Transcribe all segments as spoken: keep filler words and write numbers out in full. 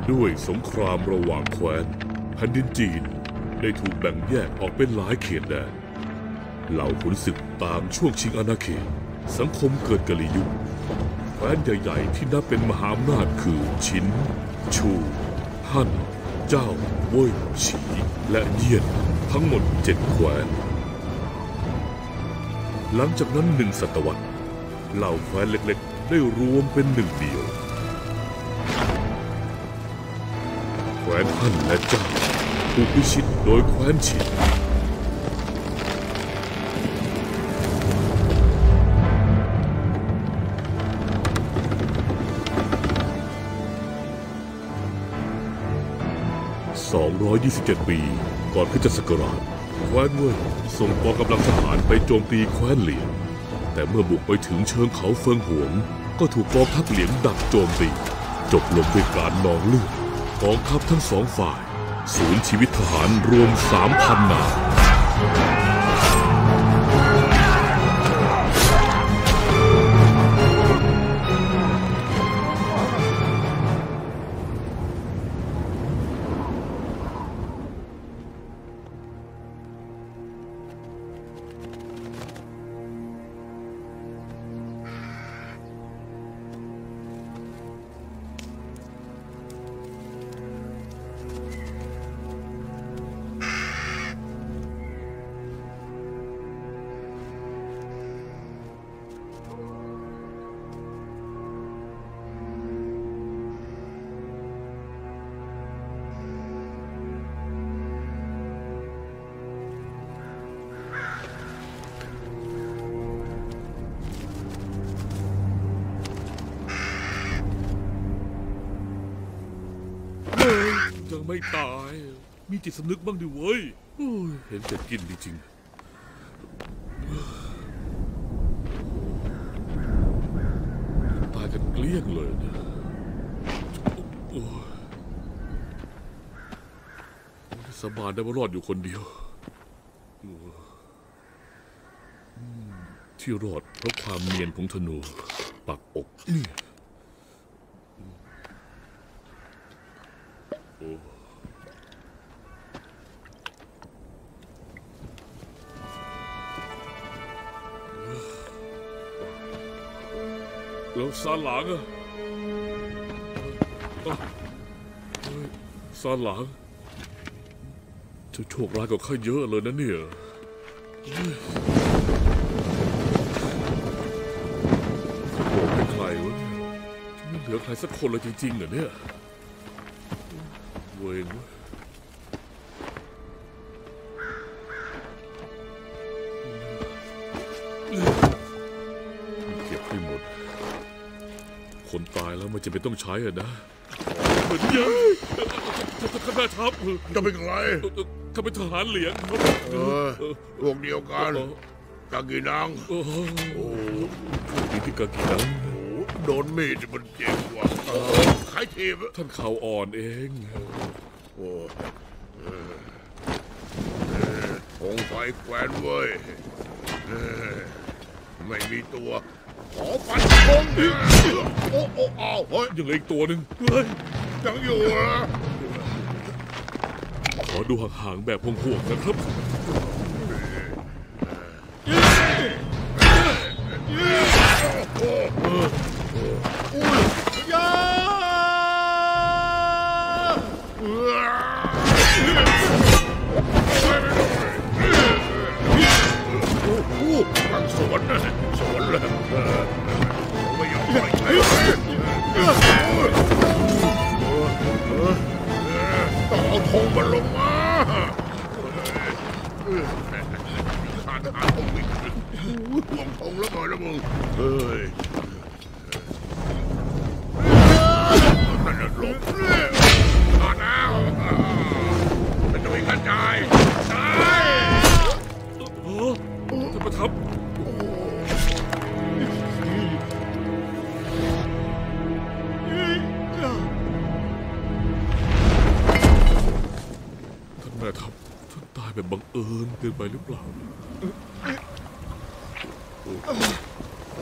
ด้วยสงครามระหว่างแคว้นแผ่นดินจีนได้ถูกแบ่งแยกออกเป็นหลายเขตแดนเหล่าขุนศึกตามช่วงชิงอาณาเขตสังคมเกิดกลยุทธ์แคว้นใหญ่ๆที่นับเป็นมหาอำนาจคือชินชูฮั่นเจ้าเว่ยฉีและเยี่ยนทั้งหมดเจ็ดแคว้นหลังจากนั้นหนึ่งศตวรรษเหล่าแคว้นเล็กๆได้รวมเป็นหนึ่งเดียวแคว้นฮั่นและเจ้าถูกพิชิตโดยแคว้นฉินสองร้อยยี่สิบเจ็ดปีก่อนคริสตศักราชแคว้นเว่ยส่งกองกำลังทหารไปโจมตีแคว้นเหลียงแต่เมื่อบุกไปถึงเชิงเขาเฟิงหวงก็ถูกกองทัพเหลียงดักโจมตีจบลงด้วยการนองเลือดกองทัพทั้งสองฝ่ายสูญชีวิตทหารรวม สามพัน นายยังไม่ตายมีจิตสำนึกบ้างดิเว้ยเห็นแต่กินจริงๆตายกันเกลี้ยงเลยนะสบายได้ว่ารอดอยู่คนเดียวที่รอดเพราะความเนียนของธนูปักอกนี่แล้วซาหลางอะซาหลางเธอโชคร้ายกว่าข้าเยอะเลยนะเนี่ยโอ้เป็นใครวะไม่เหลือใครสักคนเลยจริงๆเหรอเนี่ยเวงเก็บให้หมดคนตายแล้วมันจะไม่ต้องใช้อ่ะนะเหมือนเยอะข้าแม่ทัพจะเป็นใครข้าเป็นทหารเหลียงเออพวกเดียวกันกากีนังโอ้ดีที่กากีนังโดนมีดมันเจ็บว่ะใครทีบท่านเข่าอ่อนเองโอ้องไฟแขวนเว้ยไม่มีตัวขอฟันธงโอ้โอ้อ้าวเฮ้ยยังเหลืออีกตัวหนึ่งเฮ้ยยังอยู่เหรอขอดูห่างๆแบบห่วงๆนะครับตั้งสวนสวนเลยไม่ยอมปล่อยใครต้องเอาธงมันลงมาขาดหาธงวิ่งห่วงธงแล้วหน่อยแล้วมึงเฮ้ยนั่นน่ะหลบขาดแล้วเป็นตัวกระจายตายท่านประทับท่านแม่ทัพท่านตายแบบบังเอิญเกินไปหรือเปล่า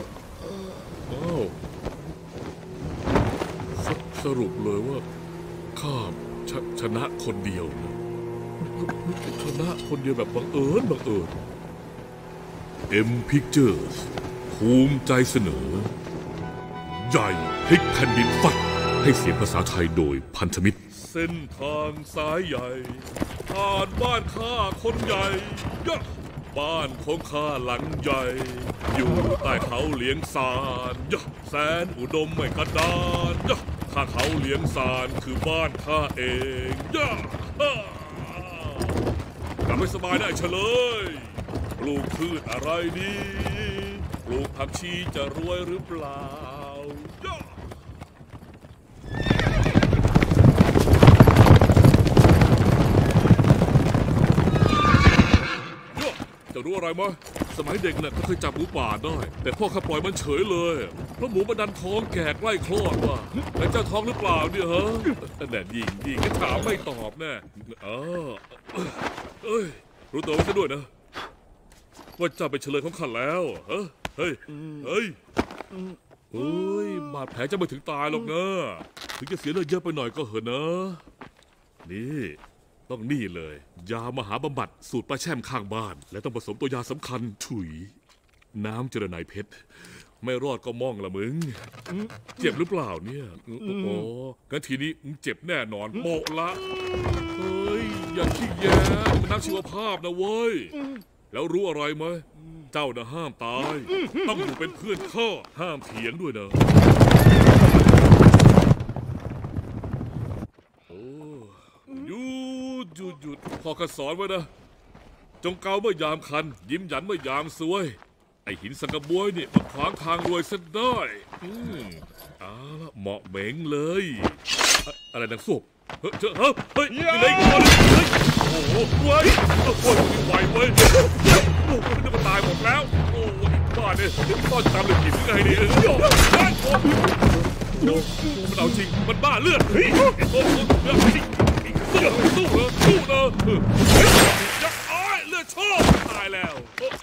ว้าวสรุปเลยว่าข้าชชนะคนเดียวนะชนะคนเดียวแบบบังเอิญบังเอิญ M Pictures ภูมิใจเสนอใหญ่พลิกแผ่นดินฟัดให้เสียงภาษาไทยโดยพันธมิตรเส้นทางสายใหญ่ผ่านบ้านข้าคนใหญ่ยะบ้านของข้าหลังใหญ่อยู่ใต้เขาเหลียงซานยะแสนอุดมไม่กระดานยะข้าเขาเหลียงซานคือบ้านข้าเองยะกลับไปสบายได้เฉลยปลูกพืชอะไรดีปลูกผักชีจะรวยหรือเปล่ายะจะรู้อะไรมั้ยสมัยเด็กน่ะก็เคยจับหมูป่าได้แต่พ่อข้าปล่อยมันเฉยเลยเพราะหมูมันดันท้องแก่ใกล้คลอดว่ะแล้วเจ้าท้องหรือเปล่าเนี่ยฮะแน่ยิงยิงก็ถามไม่ตอบแน่เออเอ้ยรู้ตัวไว้ซะด้วยนะว่าเจ้าเป็นเฉลยของข้าแล้วเฮ้ยเฮ้ยเฮ้ยเฮ้ยบาดแผลจะไม่ถึงตายหรอกนะถึงจะเสียเลือดเยอะไปหน่อยก็เหอะนะนี่ต้องนี่เลยยามหาบำบัดสูตรปลาแช่มข้างบ้านและต้องผสมตัวยาสำคัญถุยน้ำเจรไนเพชรไม่รอดก็ม่องละมึงเจ็บหรือเปล่าเนี่ยโอ้งั้นทีนี้มึงเจ็บแน่นอนโปะละเฮ้ยอย่าขี้แย้มันนักชีวภาพนะเว้ยแล้วรู้อะไรไหมเจ้าน่ะห้ามตายต้องอยู่เป็นเพื่อนข้าห้ามเถียงด้วยนะหยุดหยุดหยุดพอข้าสอนไว้นะจงเกาเมื่อยามคันยิ้มหยันเมื่อยามซวยไอหินสังกะบวยเนี่ยมันขวางทางรวยซะได้อืมอ่าเหมาะเหม่งเลยอะอะไรนังสุบเฮ้ยเจ้าเฮ้ยเฮ้ยอยู่ไหนกันเฮ้ยโอ้โหเว้ยโอ้โหไม่ไหวเว้ยโอ้โหมันจะตายหมดแล้วโอ้ยบ้าเนี่ยต้อนตามเลยผิดยังไงเนี่ยโอ้โหมันเอาจริงมันบ้าเลือดเฮ้ยโอ้โหเลือดสู้เลยสู้เลยยักษ์อ้อยเลือดโชกตายแล้ว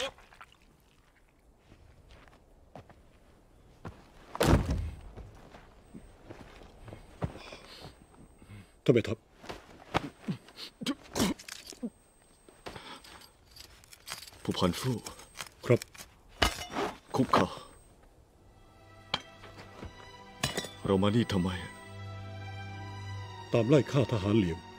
ท่านแม่ทัพผู้พันฟู่ครับคุกเข่าเรามานี่ทำไมตามไล่ฆ่าทหารเหลียง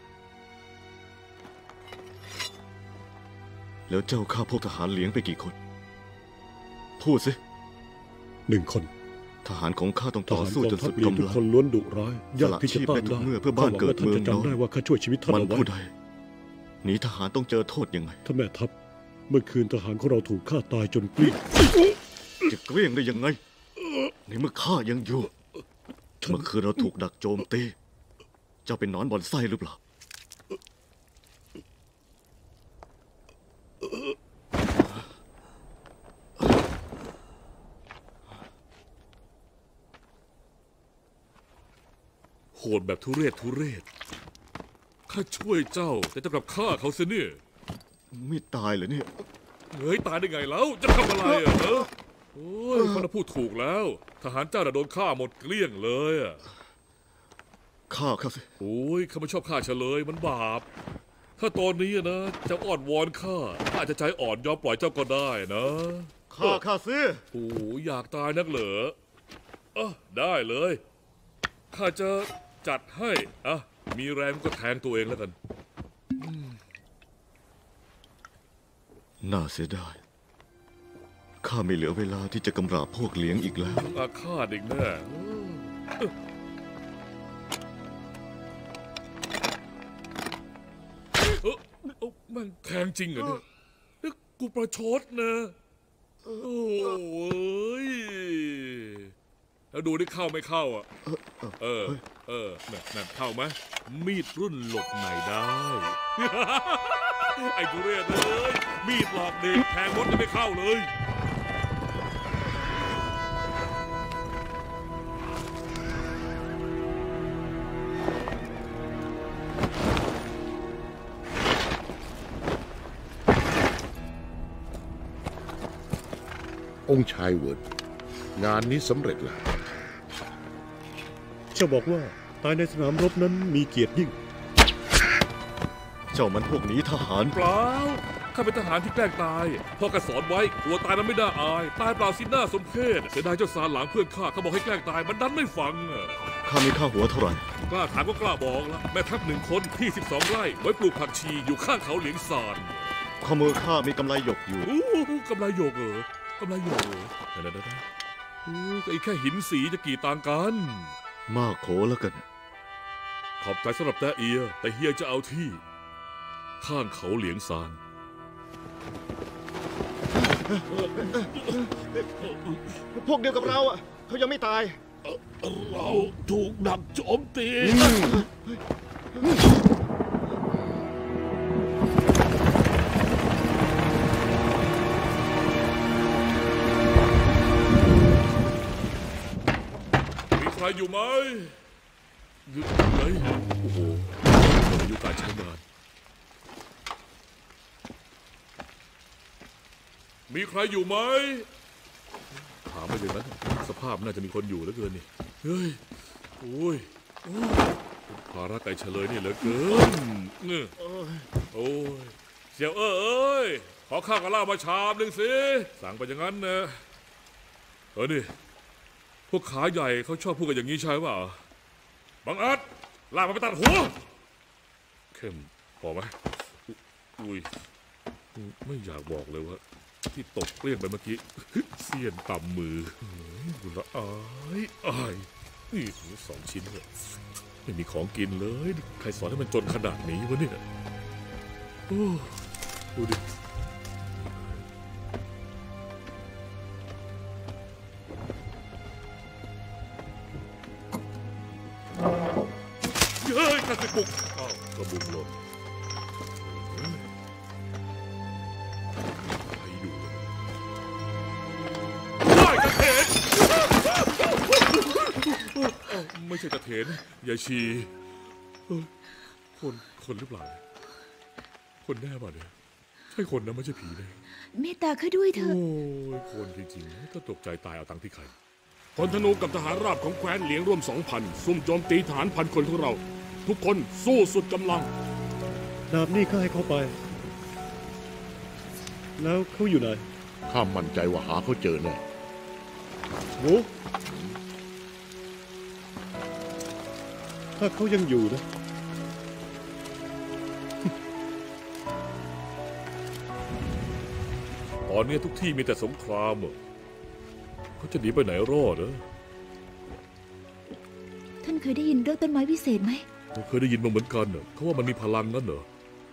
แล้วเจ้าฆ่าพวกทหารเหลียงไปกี่คนพูดสิหนึ่งคนทหารของข้าต้องต่อสู้จนสุดกำลังทุกคนล้วนดุร้ายยากที่จะต้านได้เมื่อเพื่อบ้านเกิดเมืองนอนจำได้ว่าข้าช่วยชีวิตท่านเอาไว้มันผู้ใดหนีทหารต้องเจอโทษยังไงท่านแม่ทัพเมื่อคืนทหารของเราถูกฆ่าตายจนเกลี้ยงจะเกลี้ยงได้ยังไงในเมื่อข้ายังอยู่เมื่อคืนเราถูกดักโจมตีเจ้าเป็นนอนบอนไส้หรือเปล่าโหดแบบทุเรศทุเรศข้าช่วยเจ้าแต่เจ้ากลับฆ่าเขาเสียเนี่ยไม่ตายเหรอเนี่ยเฮ้ยตายได้ไงแล้วจะทำอะไรอ่ะเนอะโอ้ยมันพูดถูกแล้วทหารเจ้าโดนฆ่าหมดเกลี้ยงเลยอ่ะฆ่าข้าสิโอ้ยข้าไม่ชอบฆ่าเฉลยมันบาปถ้าตอนนี้นะจะอ้อนวอนข้าข้าอาจจะใจอ่อนยอมปล่อยเจ้าก็ได้นะฆ่าข้าสิโอ้ยอยากตายนักเหรอเออได้เลยข้าจะจัดให้อ่ะมีแรงก็แทงตัวเองแล้วกันน่าเสียดายข้าไม่เหลือเวลาที่จะกำราบพวกเหลียงอีกแล้วอาฆาตอีกแน่เออมันแทงจริงเหรอเนี่ยกูประชดนะโอ้ยแล้วดูได้เข้าไม่เข้าอ่ะเออเออนั่นเข้าไหมมีดรุ่นหลบไหนได้ไอ้ทุเรศเลยมีดหลอกเด็กแทงมดจะไม่เข้าเลยองค์ชายเวิร์ดงานนี้สำเร็จแล้วเจ้าบอกว่าตายในสนามรบนั้นมีเกียรติยิ่งเจ้ามันพวกนี้ทหารเปล่าข้าเป็นทหารที่แกล้งตายพ่อก็สอนไว้กลัวตายนั้นไม่น่าอายตายเปล่าสิน่าสมเพชเสียดายเจ้าสารหลังเพื่อนข้าเขาบอกให้แกล้งตายมันดันไม่ฟังข้ามีค่าหัวเท่าไหร่กล้าถามก็กล้าบอกละแม่ทัพหนึ่งคนที่สิบสองไร่ไว้ปลูกผักชีอยู่ข้างเขาเหลียงซานข้อมือข้ามีกำไรหยกอยู่กำไรหยกเหรอกำไรหยกเหรอเดี๋ยวๆๆไอ้แค่หินสีจะกี่ต่างกันมากโขแล้วกันขอบใจสำหรับแต่เอียแต่เฮียจะเอาที่ข้างเขาเหลียงซานพวกเดียวกับเราอ่ะเขายังไม่ตายเราถูกดักโจมตีมีใครอยู่ไหมอยู่ไหนโอ้โหหมดอายุการใช้งานมีใครอยู่ไหมถามไม่เลยนะสภาพน่าจะมีคนอยู่แล้วเกินนี่เฮ้ยโอ้ยภาระไก่เฉลยนี่เหลือเกินเนี่ยโอ้ยเสี่ยวเอ้ยขอข้าวกับเหล้ามาชามหนึ่งสิสั่งไปอย่างนั้นนะเออนี่พวกขาใหญ่เขาชอบพูดกันอย่างนี้ใช่ป่ะบังอาจลากมันไปตัดหัวเข้มพอไหมอุ้ยไม่อยากบอกเลยว่าที่ตกเกลี้ยงไปเมื่อกี้เสี้ยนต่ำมือละอายอายนี่สองชิ้นเลยไม่มีของกินเลยใครสอนให้มันจนขนาดนี้วะเนี่ยโอ้ดูดิเฮ้ยข้าจะปลุกอ้าวกระบุงหล่นไม่ใช่ตะเถนยายชีคนคนหรือเปล่าคนแน่ป่ะเนี่ยใช่คนนะไม่ใช่ผีเลยเมตตาข้าด้วยเถอะโอ้ยคนจริงๆถ้าตกใจตายเอาตังค์ที่ใครพลธนูกับทหารราบของแคว้นเหลียงร่วมสองพันซุ่มโจมตีฐานพันคนของเราทุกคนสู้สุดกำลังดาบนี่ข้าให้เขาไปแล้วเขาอยู่ไหนข้ามั่นใจว่าหาเขาเจอแน่โว้ถ้าเขายังอยู่นะตอนนี้ทุกที่มีแต่สงครามเขาจะหนีไปไหนรอดเหรอท่านเคยได้ยินเรื่องต้นไม้วิเศษไหมเคยได้ยินมาเหมือนกันเขาว่ามันมีพลังนั่นเหรอ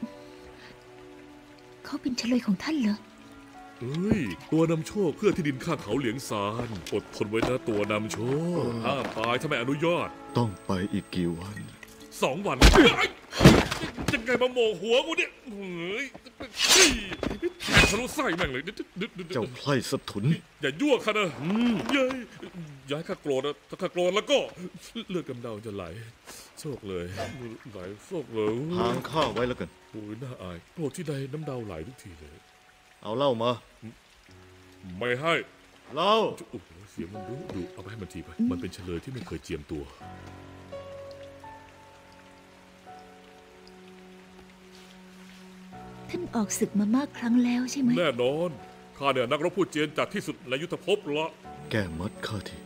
เขาเป็นเฉลยของท่านเหรอเฮ้ยตัวนำโชคเพื่อที่ดินข้างเขาเหลียงซานอดทนไว้นะตัวนำโชคห้ามตายถ้าไม่อนุญาตต้องไปอีกกี่วันสองวันยังไงมาโมงหัวกูเนี่ยเฮ้ยแทงทะลุไส้แม่งเลยเจ้าไพร่สะทุนอย่ายั่วข้านะเย้ยย้ายข้าโกรธนะถ้าข้าโกรธแล้วก็เลือดกำเดาจะไหลโชคเลยไหลโชคเลยห่างข้าไว้แล้วกันโอ้ยน่าอายโกรธที่ใดน้ำเดาไหลทุกทีเลยเอาเหล้ามาไม่ให้เหล้าโอ้โหเสียงมันดุดุเอาไปให้มันทีไปมันเป็นเฉลยที่ไม่เคยเจียมตัวท่านออกศึกมามากครั้งแล้วใช่ไหมแน่นอนข้าเนี่ยนักรบผู้เจียนจากที่สุดในยุทธภพละแกมัดข้าที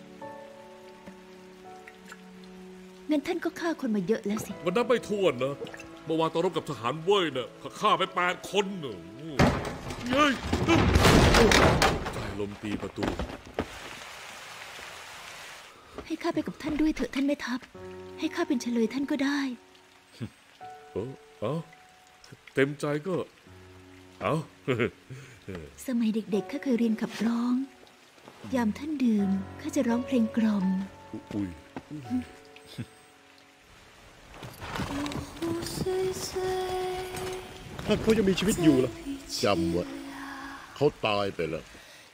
งั้นท่านก็ฆ่าคนมาเยอะแล้วสิมันนับไม่ถ้วนนะเมื่อวานตอนรบกับทหารเว่ยเนี่ยฆ่าไปแปดคนเนอะเย้ยใจลมตีประตูให้ข้าไปกับท่านด้วยเถอะท่านแม่ทัพให้ข้าเป็นเฉลยท่านก็ได้เออเอาเต็มใจก็เอาสมัยเด็กๆข้าเคยเรียนขับร้องยามท่านดื่มข้าจะร้องเพลงกล่อมอุ้ยถ้าเขายังมีชีวิตอยู่ล่ะจำไว้เขาตายไปแล้ว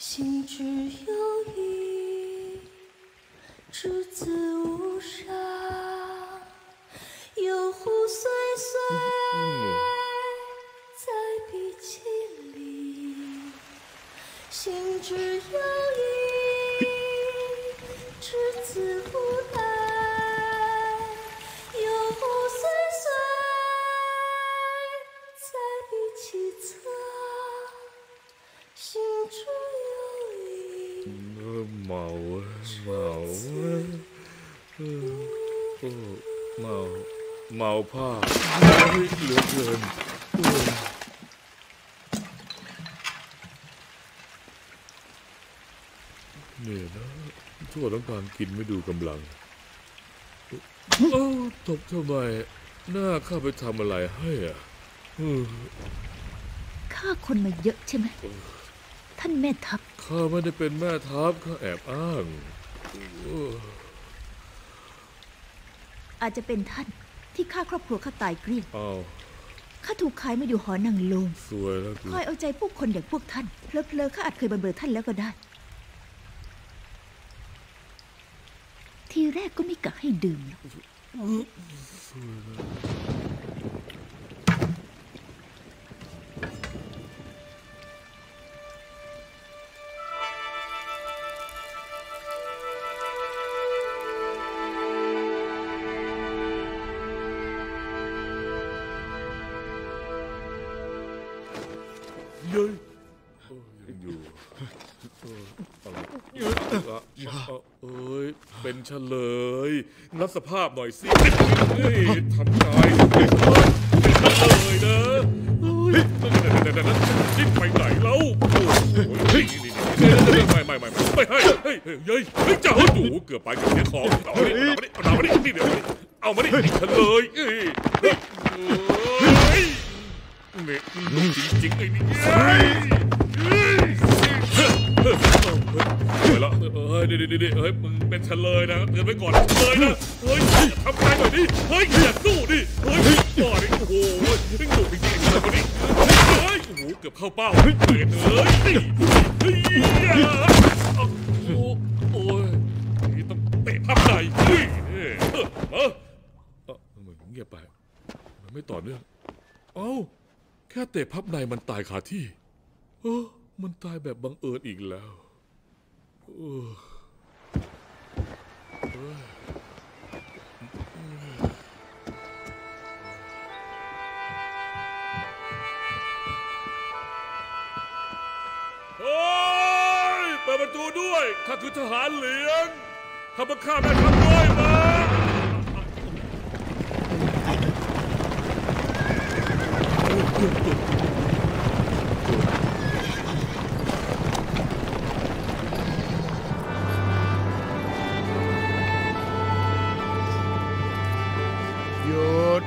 心只有一，只字不带， เมาเมาเมาเมาผ้าเหลือเกินเนี่ยนะชั่วต้องการกินไม่ดูกำลังเอ้าตบทำไมหน้าข้าไปทำอะไรให้อ่ะข้าคนมาเยอะใช่ไหมท่านแม่ทัพข้าไม่ได้เป็นแม่ทัพข้าแอบอ้างอาจจะเป็นท่านที่ฆ่าครอบครัวข้าตายเกลี้ยงอ้าวข้าถูกขายมาอยู่หอนางโลมสวยแล้วคอยเอาใจผู้คนอย่างพวกท่านเพลอๆข้าอาจเคยบังเบิดท่านแล้วก็ได้ทีแรกก็ไม่กะให้ดื่มหรอกเย้ยยังอยู่เอ้ยเป็นเฉลยนับสภาพหน่อยสิทำใจเป็นเฉลยนะนี่ไปไหนแล้วไม่ไม่ไม่ไม่ให้เฮ้ยเฮ้ยเฮ้ยเจ้าดูเกือบไปกับเสียของเอามาดิเอามาดินี่เดี๋ยวเอามาดิเฉลยเอ้ยเนี่ยนุ่มจริงๆไอ้นี่ไปแล้วเฮ้ยดิดิดิเฮ้ยมึงเป็นเฉลยนะเตือนไว้ก่อนเฉลยนะเฮ้ยทำใจหน่อยดิเฮ้ยอย่าสู้ดิเฮ้ยก่อนดิโอ้โหนี่หนุ่มจริงๆไอ้คนนี้เฮ้ยโอ้โหเกือบเข้าเป้าเฮ้ยเฮ้ยเฮ้ยเฮ้ยโอ้ยนี่ต้องเตะพับไหนเฮ้ยเออมึงเงียบไปมันไม่ต่อเนื่องเอ้าแค่เตะพับในมันตายคาที่เออมันตายแบบบังเอิญอีกแล้วเออเฮ้ยเปิดประตูด้วยข้าคือทหารเหลียงข้ามาฆ่าแม่ทัพด้วยมาหยุด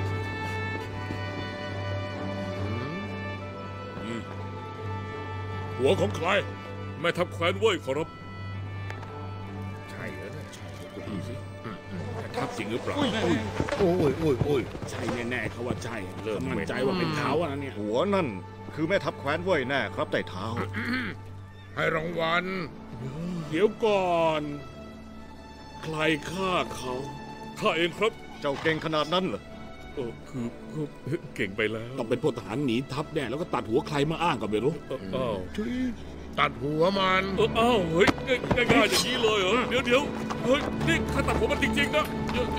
หัวของใครแม่ทัพแคว้นเว่ยขอรับใช่แล้วนะใช่ดูสิทัพจริงหรือเปล่าโอ้ยโอ้ยโอ้ยโอ้ยใช่แน่ๆเขาว่าใช่เริ่มมั่นใจว่าเป็นเขาอะเนี่ยหัวนั่นคือแม่ทัพแคว้นเว่ยแน่ครับไต่เท้าให้รางวัลเดี๋ยวก่อนใครฆ่าเขาข้าเองครับเจ้าเก่งขนาดนั้นเหรอเออคือเก่งไปแล้วต้องเป็นพวกทหารหนีทัพแน่แล้วก็ตัดหัวใครมาอ้างก็ไม่รู้อ้าวตัดหัวมันเอออ้าวเฮ้ยง่ายๆอย่างนี้เลยเหรอเดี๋ยวเดี๋ยวเฮ้ยนี่ข้าตัดหัวมันจริงๆนะเดี๋ยว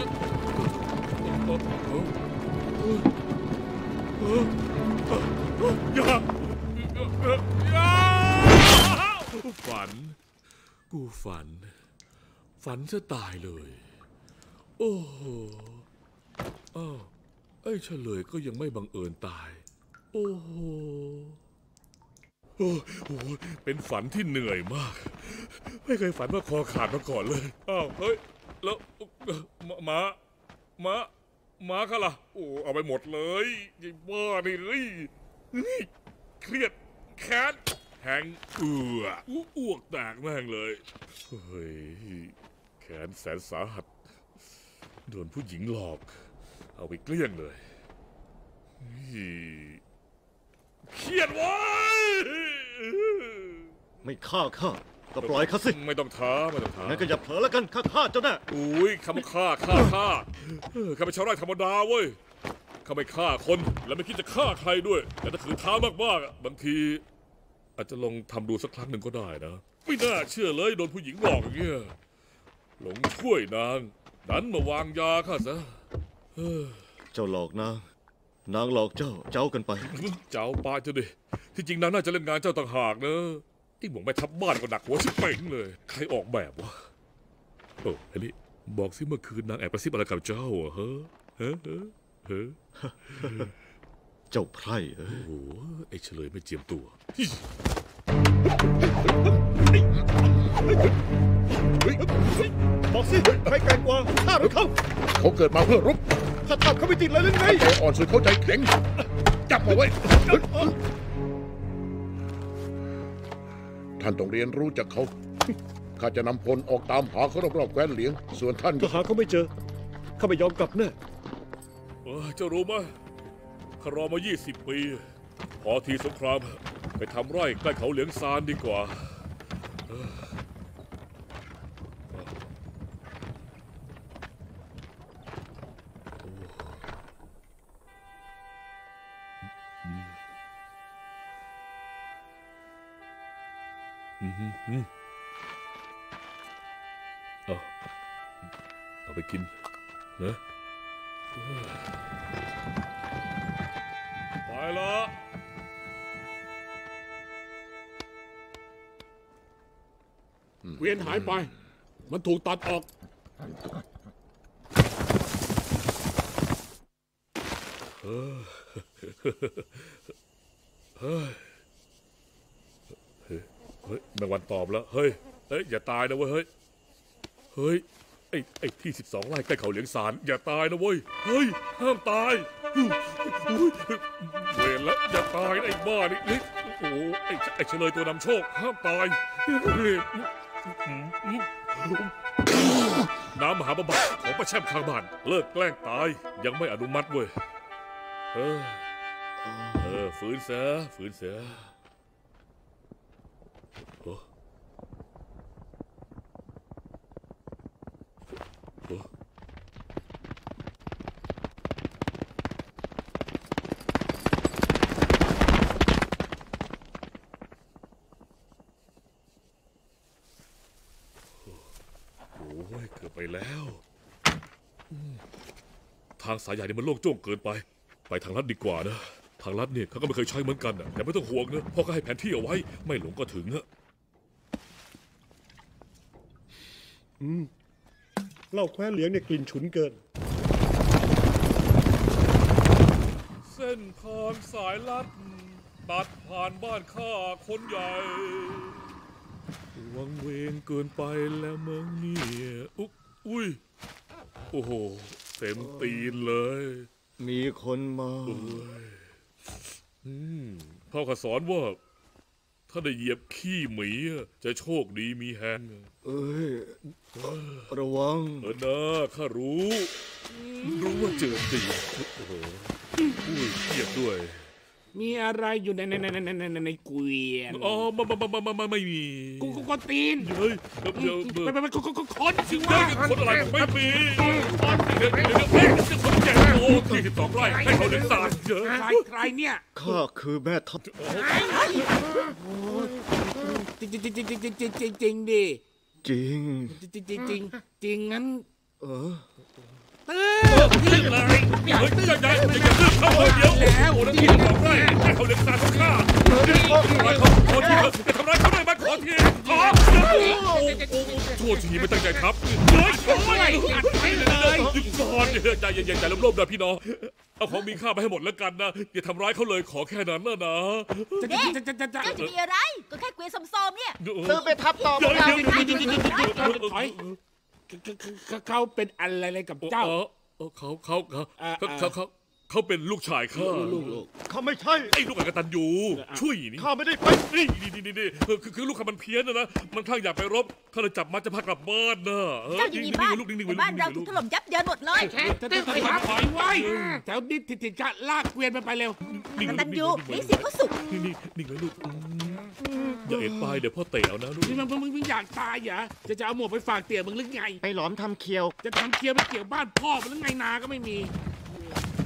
อย่าอย่าฝันกูฝันฝันจะตายเลยโอ้โหอ้าวไอ้เฉลยก็ยังไม่บังเอิญตายโอ้โหโอ้โหเป็นฝันที่เหนื่อยมากไม่เคยฝันว่าคอขาดมาก่อนเลยอ้าวเฮ้ยแล้วม้าม้าม้าค่ะล่ะโอ้เอาไปหมดเลยยิ่งบ้านี่เลยนี่เครียดแค้นแหงเอืออ้วกแตกแม่งเลยเฮ้ยแขนแสนสาหัสโดนผู้หญิงหลอกเอาไปเกลี้ยงเลยเครียดวะไม่ฆ่าข้าก็ปล่อยข้าสิไม่ต้องท้าไม่ต้องท้างั้นก็อย่าเผลอแล้วกันข้าฆ่าเจ้าแน่อุ้ยข้าไม่ฆ่าฆ่าฆ่าข้าเป็นชาวไร่ธรรมดาเว้ยข้าไม่ฆ่าคนแล้วไม่คิดจะฆ่าใครด้วยแต่ถ้าขืนท้ามากๆบางทีอาจจะลองทำดูสักครั้งหนึ่งก็ได้นะไม่น่าเชื่อเลยโดนผู้หญิงหลอกอย่างเงี้ยหลงช่วยนางดันมาวางยาข้าซะเจ้าหลอกนางนางหลอกเจ้าเจ้ากันไปเจ้าปาเจ้าดิที่จริงนางน่าจะเล่นงานเจ้าต่างหากนะที่หมวกแม่ทัพบ้านก็หนักหัวชิบเป่งเลยใครออกแบบวะโอ้เฮลิบอกสิเมื่อคืนนางแอบกระซิบอะไรกับเจ้าเหรอเฮ้อเฮ้อเฮ้อเฮ้อเจ้าไพร่เอ้ยโอ้โหไอ้เฉลยไม่เจียมตัวบอกสิใครแกร่งกว่าข้าหรือเขาเขาเกิดมาเพื่อรบข้าทำเขาไม่ติดเลยหรือไงใจอ่อนสุดเข้าใจแข็งจับเอาไว้ท่านต้องเรียนรู้จากเขาข้าจะนำพลออกตามหาเขารอบๆแคว้นเหลียงส่วนท่านถ้าหาเขาไม่เจอข้าไม่ยอมกลับแน่เออเจ้ารู้ไหมข้ารอมายี่สิบปีพอทีสงครามไปทำไร่ใกล้เขาเหลียงซานดีกว่าอืมอืมเอาเอาไปกินนะไปละเกวียนหายไปมันถูกตัดออกเฮ้ยเฮ้ยเฮ้ยแมงวันตอบแล้วเฮ้ยเฮ้ยอย่าตายนะเว้ยเฮ้ยเฮ้ยไอ้ไอ้ที่สิบสองไร่ใกล้เขาเหลียงซานอย่าตายนะเว้ยเฮ้ยห้ามตายเวรแล้วอย่าตายไอ้บ้านี่นี่โอ้ไอ้ไอ้เฉลยตัวนำโชคห้ามตายน้ำมหาบำบัดของประแช่มข้างบ้านเลิกแกล้งตายยังไม่อนุมัติเว้ยเออเออฝืนเสียฝืนเสียโอ้โอ้โอ้ยเกือบไปแล้วทางสายใหญ่นี่มันโล่งโจ้งเกินไปไปทางลัดดีกว่านะทางลัดเนี่ยเขาก็ไม่เคยใช้เหมือนกันนะแต่ไม่ต้องห่วงนะพ่อก็ให้แผนที่เอาไว้ไม่หลงก็ถึงนะอืมเหล้าแคว้นเหลียงเนี่ยกลิ่นฉุนเกินเส้นทางสายลัดตัดผ่านบ้านข้าคนใหญ่วังเวงเกินไปแล้วมึงเนี่ยอุ๊อุ้ยโอ้โหเต็มตีนเลยมีคนมาอืมพ่อข้าสอนว่าถ้าได้เหยียบขี้หมีจะโชคดีมีแฮงเอ้ยระวังเออนะข้ารู้รู้ว่าเจอตีโอ้โหอุ้ยเครียดด้วยมีอะไรอยู่ในในในในในในเกวียนอ๋อไม่ไม่ไม่ไม่ไม่มีกูกูก็ตีนเฮ้ยเดี๋ยวเดี๋ยวไม่ไม่ไม่คนคนคนสิวะคนอะไรไม่มีเดี๋ยวเดี๋ยวเฮ้ยจะคนแก่โอ้ที่สิบสองไร่ให้เขาเลี้ยงตาเยอะใครใครเนี่ยข้าคือแม่ทัพจริงจริงจริงจริงจริงจริงจริงจริงดิจริงจริงจริงจริงจริงงั้นเออเออขึ้นเลยเฮ้ยจะจะจะจะขึ้นเขาเดี๋ยวแล้วโอ้ที่สองไร่ให้เขาเลี้ยงตาข้าเขาขอทีจะทำร้ายเขาได้ไหมขอทีขอโทษทีไม่ตั้งใจครับเฮ้ยโอ้ยอัดไปเลยหยุดก่อนใจเย็นๆใจร่มๆนะพี่น้องเอาของมีค่าไปให้หมดแล้วกันนะอย่าทำร้ายเขาเลยขอแค่นั้นนะนะเด็กจะจะจะมีอะไรก็แค่เกวียนซอมๆเนี่ยซื้อไปทับต่อมาถอยเขาเป็นอะไรกับเจ้าเขาเขาเขาเขาเขาเขาเป็นลูกชายข้าเขาไม่ใช่ไอ้ลูกกตัญญูช่วยนี่ข้าไม่ได้ไปนี่นี่นี่นี่คือคือลูกข้ามันเพี้ยนนะนะมันคลั่งอยากไปรบข้าเลยจับมาจะพากลับบ้านนะเจ้าอยู่ในบ้านบ้านเราถูกถล่มยับเยินหมดเลยแค่ตื้อไปถอยไว้แถวดิทิติกะลากเกวียนไปเร็วกตัญญูนี่สิเขาสุกนี่นี่นี่ไงลูกอย่าเอ็นไปเดี๋ยวพ่อเตะเอานะลูกนี่มึงมึงมึงอยากตายเหรอจะจะเอาหมวกไปฝากเตี่ยมึงหรือไงไปหลอมทำเคียวจะทำเคียวไปเกี่ยวบ้านพ่อมันหรือไงนาก็ไม่มีไป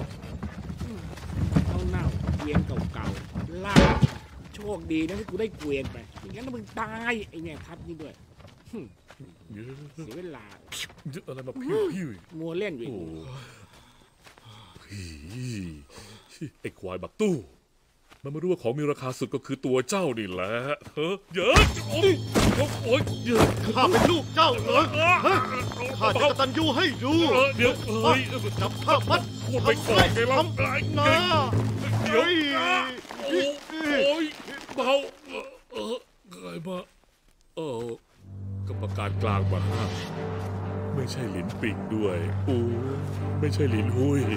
เอาเน่าเกวียนเก่าๆลากโชคดีนะที่กูได้เกวียนไปอย่างนั้นมึงตายไอ้เนี่ยทับนี่ด้วยเสียเวลาอะไรมาพิ้วพิ้วมัวเล่นอยู่ไอ้ควายบักตู้มันไม่รู้ว่าของมีราคาสุดก็คือตัวเจ้านี่แหละเฮ้ยเยอะโอ้ยโอ้ยเยอะข้าเป็นลูกเจ้าเหรอข้าจะกตัญญูให้ดูเดี๋ยวเฮ้ยจับข้ามัดพูดไปก่อนไงล่ะนะเดี๋ยวโอ้ยเบาเออเกิดมาเออกรรมการกลางมาห้ามไม่ใช่หลินปิงด้วยโอ้ไม่ใช่หลินหุย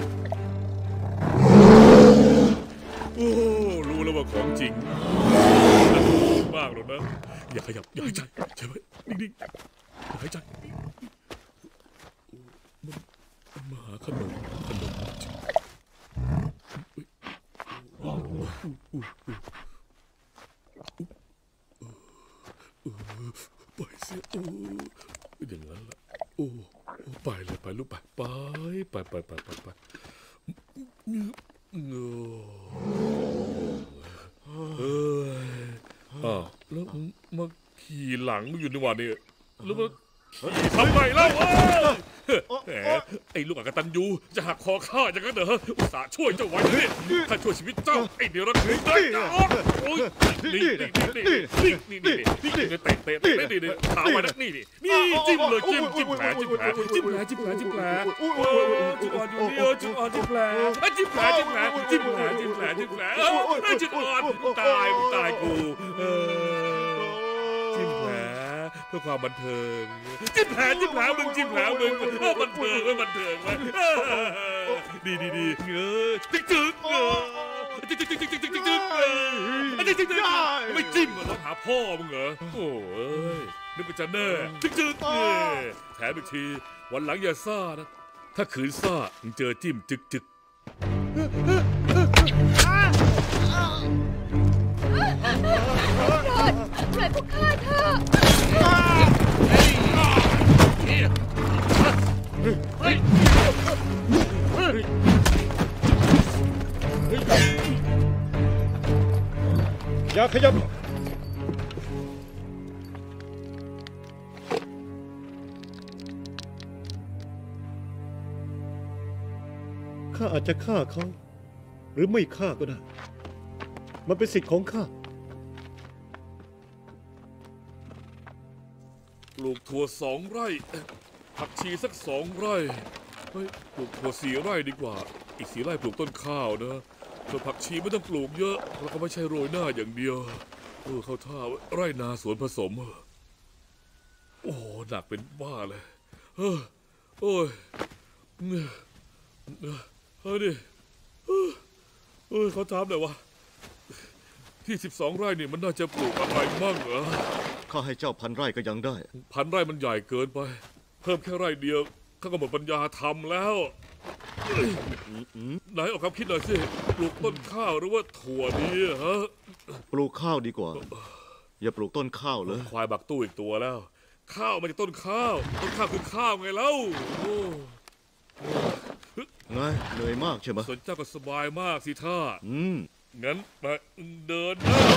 โอ้รู้แล้วว่าของจริงมากเลยนะอย่าขยับอย่าหายใจใช่ไหมนิ่งๆอย่าหายใจมันมาหาขนมขนมไปเสียโอ้อย่างนั้นละโอ้ไปเลยไปลูกไปไปไปไปไปไปไปเอออ้าวแล้วมาขี่หลังอยู่ในวันนี้แล้วมาขี่ทำไมเล่าแหมไอ้ลูกอกตัญญูจะหักคอข้าอย่างนั้นเหรออุตส่าห์ช่วยเจ้าไว้นี่ถ้าช่วยชีวิตเจ้าไอ้เดี๋ยวเราถึงได้โอ้ยนี่นี่นี่นี่นี่นี่นี่เตะเตะเตะนี่นี่ขาไว้นะนี่นี่นี่จิ้มเลยจิ้มจิ้มแผลจิ้มแผลจิ้มแผลจิ้มแผลจิ้มแผลจุดอ่อนอยู่นี่จุดอ่อนจิ้มแผลจิ้มแผลจิ้มแผลจิ้มแผลจิ้มแผลจิ้มแผลจุดอ่อนตายตายกูจิ้มแผลเพื่อความบันเทิงจิ้มแผลจิ้มแผลมึงจิ้มแผลมึงบันเทิงบันเทิงดีดีดีเงยติ๊กจึ๊กติ๊กติ๊กติ๊กติ๊กติ๊กติ๊กติ๊กติ๊กติ๊กไม่จิ้มต้องหาพ่อมึงเหรอโอ้ยนึกว่าจะแน่ติ๊กจึ๊กแถมอีกทีวันหลังอย่าซ่านะถ้าขืนซ่ามึงเจอจิ้มจึ๊กจึ๊กปล่อยพวกข้าเถอะอย่าขยับข้าอาจจะฆ่าเขาหรือไม่ฆ่าก็ได้มันเป็นสิทธิ์ของข้าปลูกถั่วสองไร่ผักชีสักสองไร่เฮ้ยปลูกถั่วสี่ไร่ดีกว่าอีกสี่ไร่ปลูกต้นข้าวนะส่วนผักชีไม่ต้องปลูกเยอะแล้วก็ไม่ใช่โรยหน้าอย่างเดียวเออเข้าท่าไร่นาสวนผสมโอ้หนักเป็นบ้าเลยเออโอ้ยเฮ้ยดิเออเขาถามหน่อยว่าที่สิบสองไร่นี่มันน่าจะปลูกอะไรมั่งเหรอข้าให้เจ้าพันไร่ก็ยังได้พันไร่มันใหญ่เกินไปเพิ่มแค่ไร่เดียวข้าก็หมดปัญญาทำแล้วไหนออกความคิดหน่อยสิปลูกต้นข้าวหรือว่าถั่วดีฮะปลูกข้าวดีกว่าอย่าปลูกต้นข้าวเลยควายบักตู้อีกตัวแล้วข้าวมาจากต้นข้าวต้นข้าวคือข้าวไงเล่าไงเหนื่อยมากใช่ไหมส่วนเจ้าก็สบายมากสิท่าอืมงั้นมาเดิน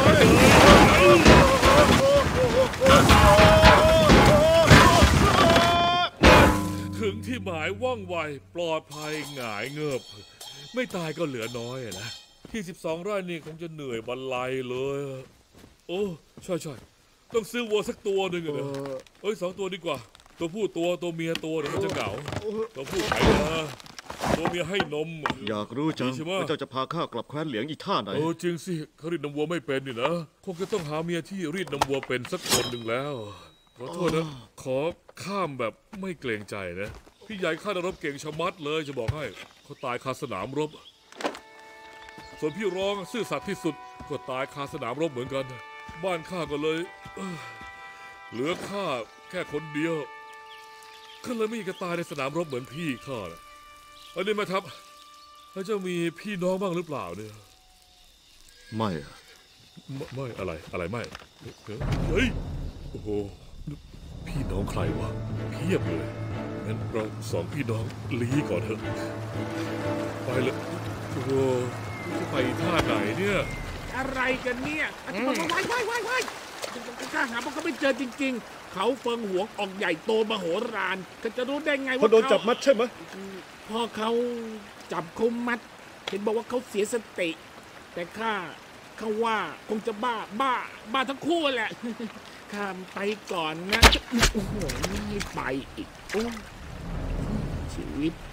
ถึงที่หมายว่องไวปลอดภัยหงายเงือบไม่ตายก็เหลือน้อยนะที่สิบสองไร่นี่คงจะเหนื่อยบรรลัยเลยโอ้ใช่ใช่ต้องซื้อวัวสักตัวหนึ่งเลยเอ้ยสองตัวดีกว่าตัวผู้ตัวตัวเมียตัวเดี๋ยวมันจะเหงาตัวผู้ไข่นะตัวเมียให้นมอยากรู้จังว่าเจ้าจะพาข้ากลับแคว้นเหลียงอีกท่าไหนเออจริงสิเขารีดนมวัวไม่เป็นนี่นะคงจะต้องหาเมียที่รีดนมวัวเป็นสักคนหนึ่งแล้วขอโทษนะขอข้ามแบบไม่เกรงใจนะพี่ใหญ่ข้ารบเก่งชะมัดเลยจะบอกให้เขาตายคาสนามรบส่วนพี่รองซื่อสัตย์ที่สุดก็ตายคาสนามรบเหมือนกันบ้านข้าก็เลยเหลือข้าแค่คนเดียวก็เลยไม่มีกระตายในสนามรบเหมือนพี่ข้านะอันนี้มาทับแล้วจะมีพี่น้องบ้างหรือเปล่าเนี่ยไม่ไม่อะไรอะไรไม่เฮ้ยโอ้โหพี่น้องใครวะเพียบเลยงั้นเราสองพี่น้องลีก่อนเถอะไปเลยโอ้โหจะไปท่าไหนเนี่ยอะไรกันเนี่ยว้ายว้ายว้ายว้ายข้าหาพวกเขาไม่เจอจริงๆเขาเฟิงหวงออกใหญ่โตมโหฬารก็จะรู้ได้ไงว่าเขาโดนจับมัดใช่ไหมพอเขาจับเขามัดเห็นบอกว่าเขาเสียสติแต่ข้าเขาว่าคงจะบ้าบ้าบ้าทั้งคู่แหละข้ามไปก่อนนะโอ้โหไม่ไปอีกโอ้ชีวิต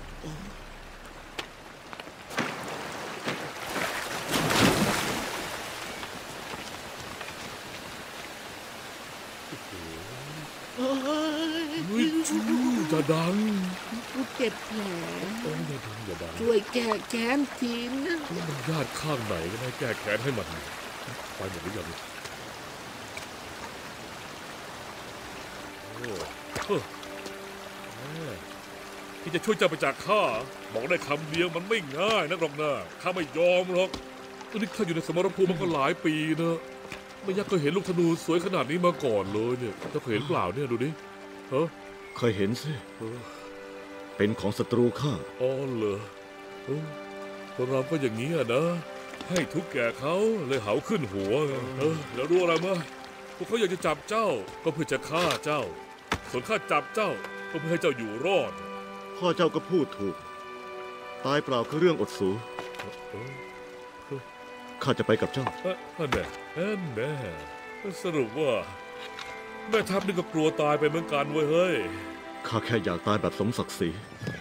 วิจูจะดังกูเจ็บแผลโอ้ยอย่าดังอย่าดังช่วยแก้แค้นทีนะแล้วมันญาติข้างไหนก็ได้แก้แค้นให้มันไปหมดหรือยังโอ้ที่จะช่วยเจ้าไปจากข้าบอกได้คำเดียวมันไม่ง่ายนักหรอกนะข้าไม่ยอมหรอกตอนนี้ข้าอยู่ในสมรภูมิมันก็หลายปีนะไม่อยากเคยเห็นลูกธนูสวยขนาดนี้มาก่อนเลยเนี่ยเจ้าเคยเห็นเปล่าเนี่ยดูดิเฮ้เคยเห็นสิเป็นของศัตรูข้าอ๋อเหรอคนเราก็อย่างนี้อะนะให้ทุกแก่เขาเลยเหาขึ้นหัวเออแล้วรู้อะไรมั้ยพวกเขาอยากจะจับเจ้าก็เพื่อจะฆ่าเจ้าส่วนข้าจับเจ้าก็เพื่อให้เจ้าอยู่รอดพ่อเจ้าก็พูดถูกตายเปล่าคือเรื่องอดสูข้าจะไปกับเจ้านั่นแหละนั่นแหละสรุปว่าแม่ทัพนี่ก็กลัวตายไปเหมือนกันเว้ยเฮ้ยข้าแค่อยากตายแบบสมศักดิ์ศรี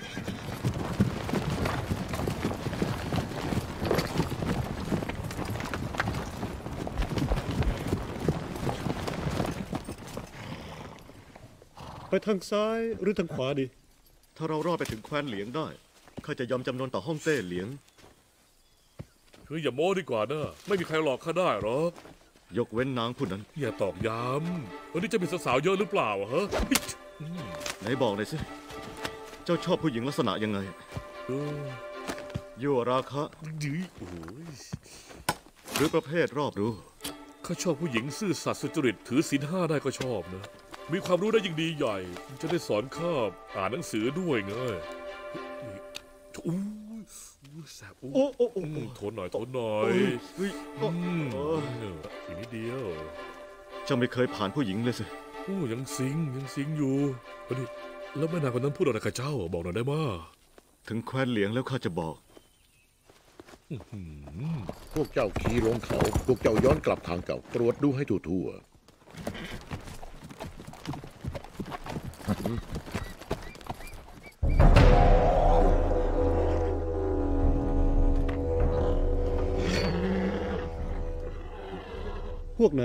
ไปทางซ้ายหรือทางขวาดีถ้าเรารอดไปถึงแคว้นเหลียงได้ข้าจะยอมจำนนต่อฮ่องเต้เหลียงคืออย่าโม้ดีกว่านะไม่มีใครหลอกข้าได้หรอกยกเว้นนางผู้นั้นอย่าตอกย้ำวันนี้จะมีสาวๆเยอะหรือเปล่าฮะไหนบอกหน่อยสิเจ้าชอบผู้หญิงลักษณะยังไงยั่วราคะดีหรือประเภทรอบรู้ข้าชอบผู้หญิงซื่อสัตย์สุจริตถือศีลห้าได้ก็ชอบนะมีความรู้ได้ยิ่งดีใหญ่จะได้สอนข้าอ่านหนังสือด้วยไงอู้แสบอู้โอ้โอ้ทนหน่อยทนหน่อยอืมอีกนิดเดียวเจ้าไม่เคยผ่านผู้หญิงเลยสิโอ้ยังซิงยังซิงอยู่เฮ้ยแล้วแม่นางคนนั้นพูดอะไรกับเจ้าบอกหน่อยได้มั้ยถึงแคว้นเหลียงแล้วข้าจะบอกพวกเจ้าขี่ลงเขาพวกเจ้าย้อนกลับทางเก่าตรวจดูให้ทั่วพวกไหน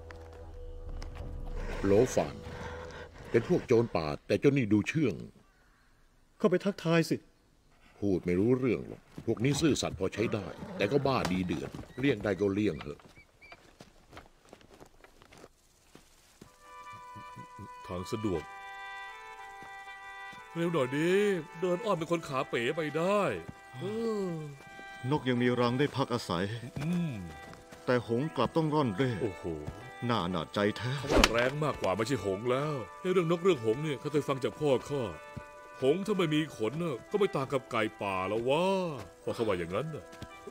โหลฟานเป็นพวกโจรป่าแต่เจ้านี่ดูเชื่องเข้าไปทักทายสิพูดไม่รู้เรื่องหรอกพวกนี้ซื่อสัตย์พอใช้ได้แต่ก็บ้าดีเดือดเลี่ยงได้ก็เลี่ยงเถอะทางสะดวกเร็วหน่อยดิเดินอ้อมเป็นคนขาเป๋ไปได้นกยังมีรังได้พักอาศัยแต่หงกลับต้องร่อนเร่โอ้โหน่าหนาใจแท้เขาว่าแรงมากกว่าไม่ใช่หงแล้วในเรื่องนกเรื่องหงเนี่ยเขาเคยฟังจากพ่อข้าหงถ้าไม่มีขนก็ไม่ต่างกับไก่ป่าแล้ววะพ่อเขาว่าอย่างนั้นน่ะ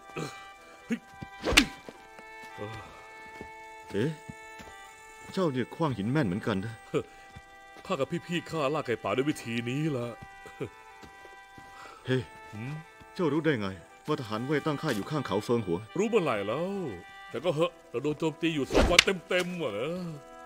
เอ๊ะเจ้าเนี่ยคว้างหินแม่นเหมือนกันนะข้ากับพี่ๆข้าล่าไก่ป่าด้วยวิธีนี้ละเฮ้เจ้ารู้ได้ไงว่าทหารเว่ยตั้งค่ายอยู่ข้างเขาเฟิงหัวรู้เมื่อไหร่แล้วแต่ก็เหอะเราโดนโจมตีอยู่สองวันเต็มๆว่ะนะ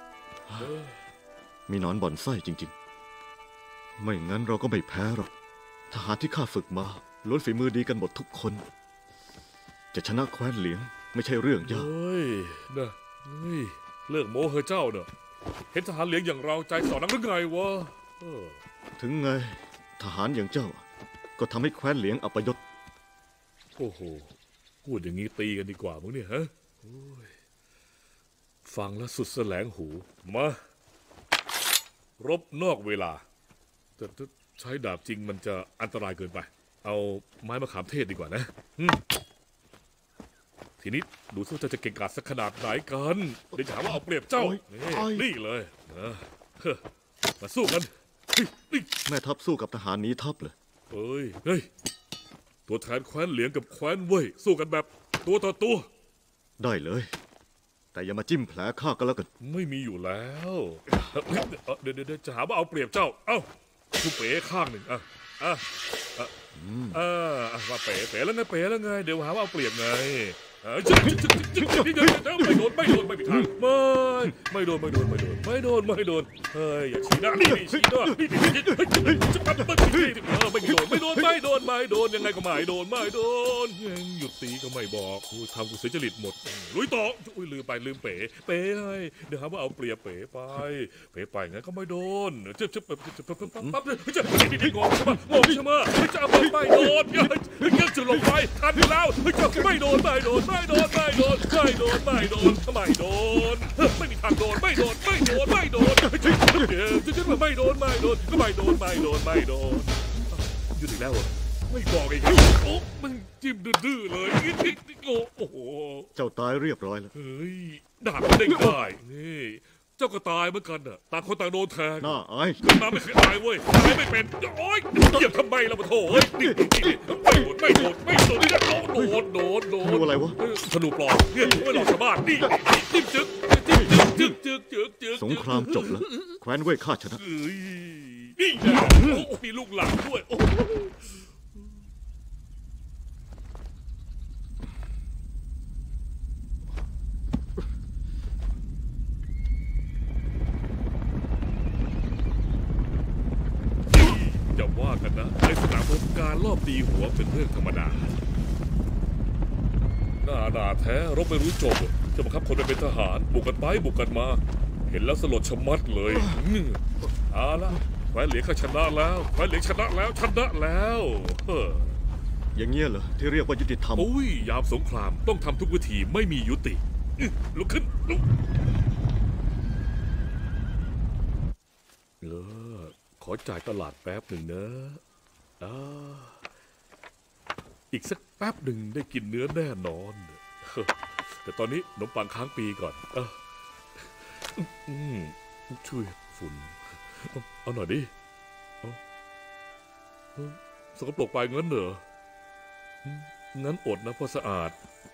มีหนอนบ่อนไส้จริงๆไม่งั้นเราก็ไม่แพ้หรอกทหารที่ข้าฝึกมาล้วนฝีมือดีกันหมดทุกคนจะชนะแคว้นเหลียงไม่ใช่เรื่องยากเฮ้ยนะเฮ้ยเลิกโม้เฮอเจ้าเนอะเห็นทหารเหลียงอย่างเราใจสอนนักหรือไงวะถึงไงทหารอย่างเจ้าก็ทำให้แคว้นเหลียงอัปยศโอ้โหพูดอย่างนี้ตีกันดีกว่ามึงเนี่ยฮะฟังแล้วสุดแสลงหูมารบนอกเวลาแต่ใช้ดาบจริงมันจะอันตรายเกินไปเอาไม้มะขามเทศดีกว่านะทีนี้ดูซิว่าจะเก่งกาจสักขนาดไหนกันเดี๋ยวจะหาว่าเอาเปรียบเจ้านี่เลยนะมาสู้กันแม่ทัพสู้กับทหารนี้ทัพเลยเฮ้ยเฮ้ยตัวแทนแคว้นเหลียงกับแคว้นเว่ยสู้กันแบบตัวต่อตัวได้เลยแต่อย่ามาจิ้มแผลข้าก็แล้วกันไม่มีอยู่แล้วเดี๋ยวเดี๋ยวจะหาว่าเอาเปรียบเจ้าเอ้าคุณเป๋ข้างหนึ่งอ่ะอ่ะอ่ะอ่ะว่าเป๋เป๋แล้วไงเป๋แล้วไงเดี๋ยวหาว่าเอาเปรียบไงไม่โดนไม่โดนไม่ผิดทางไม่ไม่โดนไม่โดนไม่โดนไม่โดนไม่โดนเฮ้ยอย่าชี้หน้านี่ชี้หน้านี่นี่นี่ไม่โดนไม่โดนไม่โดนไม่โดนยังไงก็ไม่โดนไม่โดนหยุดตีก็ไม่บอกทำกูเสียจริตหมดลุยต่ออุ้ยลืมไปลืมเป๋เป๋ให้เดี๋ยวหาว่าเอาเปรียบเป๋ไปเป๋ไปงั้นก็ไม่โดนเจ็บเจ็บปั๊บปั๊บเลยจะนี่งงใช่ไหมงงใช่ไหมจะไม่โดนยังจะลงไปทันแล้วจะไม่โดนไม่โดนไม่โดนไม่โดนไม่โดนไม่โดนไม่โดนไม่มีทางโดนไม่โดนไม่โดนไม่โดนเดี๋ยวจะไม่โดนไม่โดนก็ไม่โดนไม่โดนไม่โดนหยุดอีกแล้วไม่บอกอีกโอ้มึงจิ้มดื้อเลยโอ้โหเจ้าตายเรียบร้อยแล้วเฮ้ยด่าได้ง่ายนี่เจ้าก็ตายเหมือนกันน่ะต่างคนต่างโดนแทงน่าอายเกิดมาไม่เคยตายเว้ยตายไม่เป็นโอ๊ยเหยียบทำไมล่ะมาโถ่เฮ้ยนี่นี่ไม่โดนไม่โดนไม่โดนโดนโดนโดนธนูอะไรวะธนูปลอมเนี่ยไม่หลอกชาวบ้านนี่จิ้มจึ๊กจิ้มจึ๊กจึ๊กจึ๊กจึ๊กสงครามจบแล้วแคว้นเว่ยข้าชนะนี่โอ้มีลูกหลานด้วยโอ้จะว่ากันนะในสนามรบการลอบตีหัวเป็นเรื่องธรรมดาหน้าด่าแท้รบไม่รู้จบจะบังคับคนไปเป็นทหารบุกกันไปบุกกันมาเห็นแล้วสลดชะมัดเลยเอาละแคว้นเหลียงข้าชนะแล้วแคว้นเหลียงชนะแล้วชนะแล้วเฮ้ออย่างเงี้ยเหรอที่เรียกว่ายุติธรรมโอ้ยยามสงครามต้องทำทุกวิธีไม่มียุติลุกขึ้นลุกเออขอจ่ายตลาดแป๊บหนึ่งนะอ่าอีกสักแป๊บหนึ่งได้กินเนื้อแน่นอนแต่ตอนนี้ขนมปังค้างปีก่อนอ่ะช่วยฝุ่นเอาหน่อยดิสกปรกไปงั้นเหรองั้นอดนะเพราะสะอาด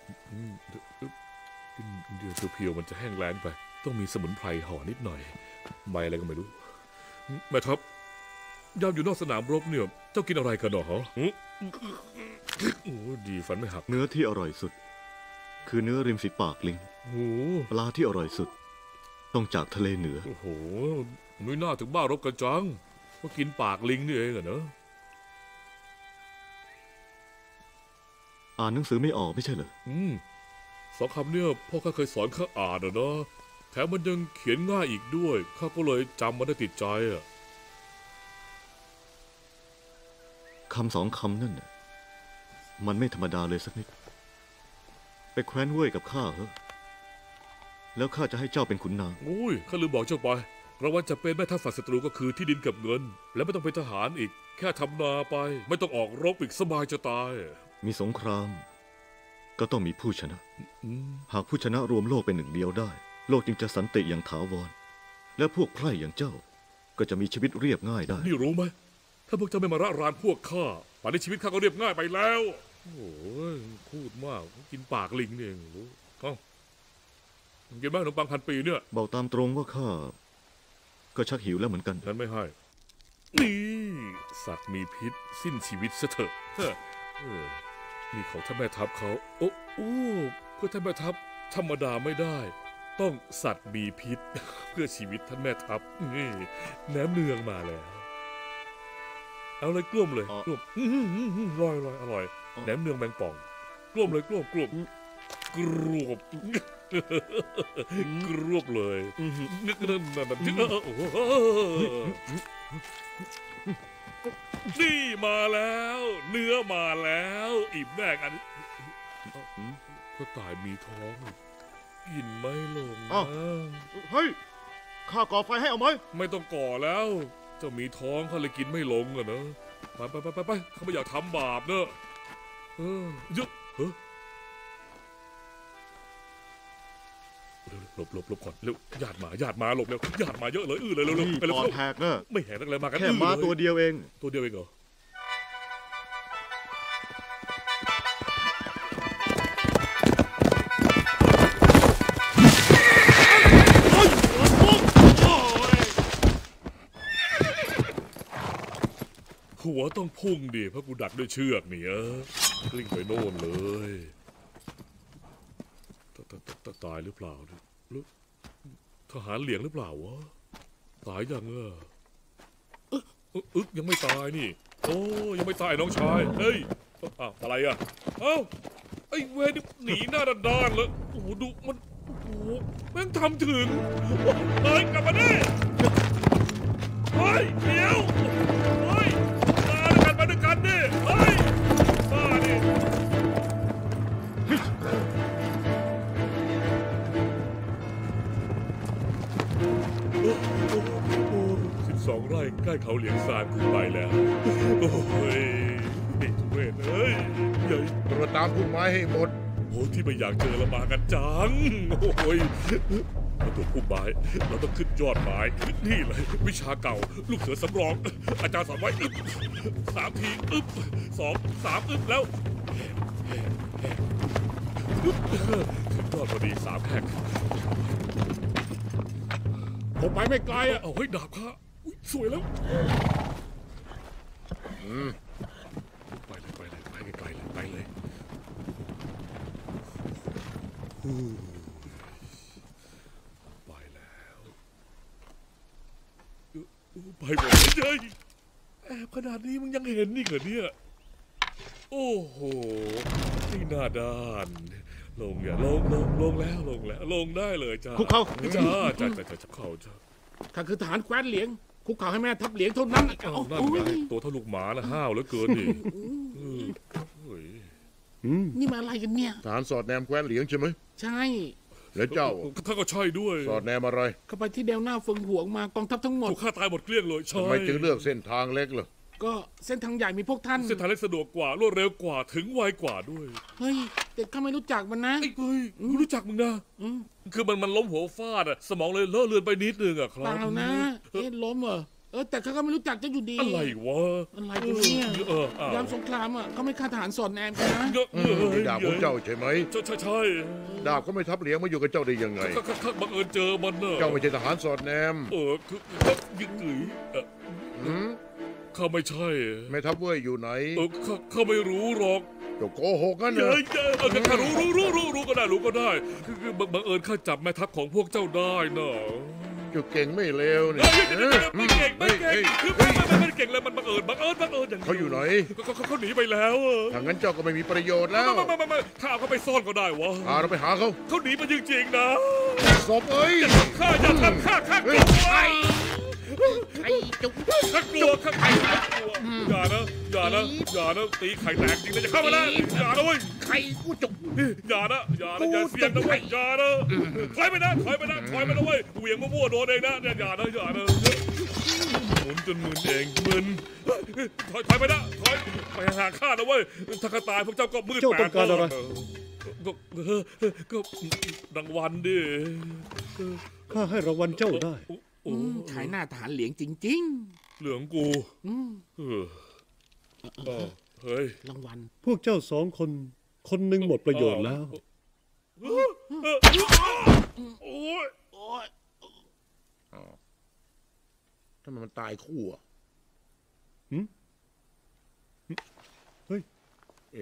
เดี๋ยวเพียวๆมันจะแห้งแล้งไปต้องมีสมุนไพรห่อนิดหน่อยใบอะไรก็ไม่รู้แม่ทัพยามอยู่นอกสนามรบเนี่ยเจ้ากินอะไรกันหรอฮะโอ้ดีฟันไม่หักเนื้อที่อร่อยสุดคือเนื้อริมฝีปากลิงโอ้ปลาที่อร่อยสุดต้องจากทะเลเหนือโอ้โหไม่น่าถึงบ้ารบกันจังว่ากินปากลิงนี่เองอะเนอะอ่านหนังสือไม่ออกไม่ใช่เหรออืมสองคำเนี่ยพ่อข้าเคยสอนข้าอ่านอะเนาะแถมมันยังเขียนง่ายอีกด้วยข้าก็เลยจำมันได้ติดใจอะคำสองคำนั่นน่ะมันไม่ธรรมดาเลยสักนิดไปแคว้นเว่ยกับข้าเหรอแล้วข้าจะให้เจ้าเป็นขุนนางโอ้ยข้าลืมบอกเจ้าไปรางวัลจะเป็นแม่ทัพฝ่ายศัตรูก็คือที่ดินกับเงินและไม่ต้องเป็นทหารอีกแค่ทำนาไปไม่ต้องออกรบอีกสบายจะตายมีสงครามก็ต้องมีผู้ชนะหากผู้ชนะรวมโลกเป็นหนึ่งเดียวได้โลกจึงจะสันติอย่างถาวรและพวกไพร่อย่างเจ้าก็จะมีชีวิตเรียบง่ายได้นี่รู้ไหมถ้าพวกเจ้าไม่มาระรานพวกข้าป่านนี้ชีวิตข้าก็เรียบง่ายไปแล้วโอ้ยพูดมากกินปากลิงเองรู้เอ้ากินบ้างขนมปังพันปีเนี่ยบอกตามตรงว่าข้าก็ชักหิวแล้วเหมือนกันฉันไม่ให้นี่สัตว์มีพิษสิ้นชีวิตซะเถอะเออนี่ของท่านแม่ทัพเขาโอ้โอ้เพื่อท่านแม่ทัพธรรมดาไม่ได้ต้องสัตว์มีพิษเพื่อชีวิตท่านแม่ทัพนี่แหนมเนืองมาแล้วเอาเลยกลุ่มเลยกลุ่มอร่อยอร่อยอร่อยแหนมเนืองแมงป่องกลุ่มเลยกลุ่มกลุ่มกรวบกรวบเลยนึกนั่นนั่นนี่มาแล้วเนื้อมาแล้วอิ่มแน่กันก็ตายมีท้องกินไม่ลงนะเฮ้ยข้าก่อไฟให้เอาไหมไม่ต้องก่อแล้วเจ้ามีท้องเขาเลยกินไม่ลงอะเนอะไปไปไปไปเขาไม่อยากทำบาปเนอะเออเยอะเฮ้ยหลบหลบหลบก่อนเร็วญาติมาญาติมาหลบเร็วญาติมาเยอะเลยอื้อเลยเร็วเร็วไปเร็วแหกเนอะไม่แหกอะไรมากันแค่มาตัวเดียวเองตัวเดียวเองเหรอหัวต้องพุ่งดิเพราะกูดักด้วยเชือกเนี่ยกลิ้งไปโน่นเลยตายหรือเปล่าเนี่ยทหารเหลียงหรือเปล่าวะตายยังเอออึ๊กยังไม่ตายนี่โอ้ยังไม่ตายน้องชายเฮ้ยอ้าวอะไรอ่ะเอ้าไอ้เวนี่หนีหน้าด้านๆเลยโอ้โหดูมันโอ้โหแม่งทำถึงเฮ้ยกลับมาดิเฮ้ยเดี๋ยวเฮ้ยมาด้วยกันมาด้วยกันดิเฮ้ยมาดิสิบสองไร่ใกล้เขาเหลียงซานคุณไปแล้วโอ้ยนี่ทุเรศเอ้ยใหญ่ตรวจตามพุ่มไม้ให้หมดโอ้ที่ไม่อยากเจอละมากันจังโอ้ยมาตัวพุ่มไม้เราต้องขึ้นยอดไม้นี่เลยวิชาเก่าลูกเสือสำรองอาจารย์สอนไว้อึ๊บสามทีอึ๊บสองสามอึ๊บแล้วขึ้นยอดพอดีสามแขกผมไปไม่ไกลอ่ะเอาเฮ้ยดาบข้าสวยแล้วอืมไปเลยไปเลยไปไกลเลยไปเลยไปแล้วไปหมดเลยแอบขนาดนี้มึงยังเห็นนี่เหรอเนี่ยโอ้โหนี่หน้าด้านลงอย่าลงลงลงแล้วลงแล้วลงได้เลยจ้าคุกเข่าจ้าจ้าจ้าจ้าเข่าจ้าข้าคือทหารแคว้นเหลียงคุกเข่าให้แม่ทัพเหลียงเท่านั้นเอานั่นไงตัวเท่าลูกหมานะห้าวเหลือเกินนี่นี่มาอะไรกันเนี่ยทหารสอดแนมแคว้นเหลียงใช่ไหมใช่แล้วเจ้าข้าก็ใช่ด้วยสอดแนมอะไรเข้าไปที่เดลหน้าเฟิงหวงมากองทัพทั้งหมดถูกฆ่าตายหมดเกลี้ยงเลยใช่ทำไมจึงเลือกเส้นทางเล็กล่ะก็เส้นทางใหญ่มีพวกท่านเส้นทางเล็กสะดวกกว่ารวดเร็วกว่าถึงไวกว่าด้วยเฮ้ยแต่ข้าไม่รู้จักมันนะเฮ้ยรู้จักมึงนะคือมันมันล้มหัวฟาดอะสมองเลยเลอะเลือนไปนิดนึงอะครับเปล่านะเอ๊ะล้มเหรอเออแต่ข้าก็ไม่รู้จักเจ้าอยู่ดีอะไรวะอะไรกันเนี่ยยามสงครามอะเขาไม่ฆ่าทหารสอดแนมกันนะดาบของเจ้าใช่ไหมใช่ใช่ใช่ดาบเขาไม่ทับเหลียงมาอยู่กับเจ้าได้ยังไงข้าบังเอิญเจอมันเนอะเจ้าไม่ใช่ทหารสอดแนมเออคือยึกกึ๋ยอืมข้าไม่ใช่แม่ทัพเว่ยอยู่ไหนเออข้าข้าไม่รู้หรอกเจ้าโกหกกันเหรอเออข้ารู้รู้รู้รู้รู้ก็ได้รู้ก็ได้คือบังเอิญข้าจับแม่ทัพของพวกเจ้าได้เนอะจุดเก่งไม่เลวนี่ไม่เก่งไม่เก่งคือไม่ไม่ไม่เก่งเลยมันบังเอิญบังเอิญบังเอิญอย่างเขาอยู่ไหนเขาเขาหนีไปแล้วถ้างั้นเจ้าก็ไม่มีประโยชน์แล้วไม่ไม่ไม่ไม่ข้าเขาไปซ่อนก็ได้วะพาเราไปหาเขาเขาหนีไปจริงๆนะศพเอ้ยข้าจะทำข้าข้ากลัวไอ้จุกข้ากลัวข้าใครกลัวอย่านะอย่านะอย่านะตีไข่แตกจริงเลยจะเข้ามาแล้วอย่านะเว้ยไข่กูจุกอย่านะอย่านะอย่าเสียงนะเว้ยอย่านะถอยไปนะถอยไปนะถอยไปนะเว้ยเหวี่ยงมั่วๆโดนเองนะเนี่ยอย่านะอย่านะหมุนจนมึนเองมึนถอยถอยไปนะถอยไปหาข้านะเว้ยถ้าข้าตายพวกเจ้าก็มืดแปดเจ้าต้องการอะไรก็ก็รางวัลดิข้าให้รางวัลเจ้าได้ขายหน้าทหารเหลียงจริงๆเหลืองกูเฮ้ยรางวัลพวกเจ้าสองคนคนหนึ่งหมดประโยชน์แล้วโอ้ยโอ้ยทำไมมันตายคู่อ่ะเฮ้ยเอ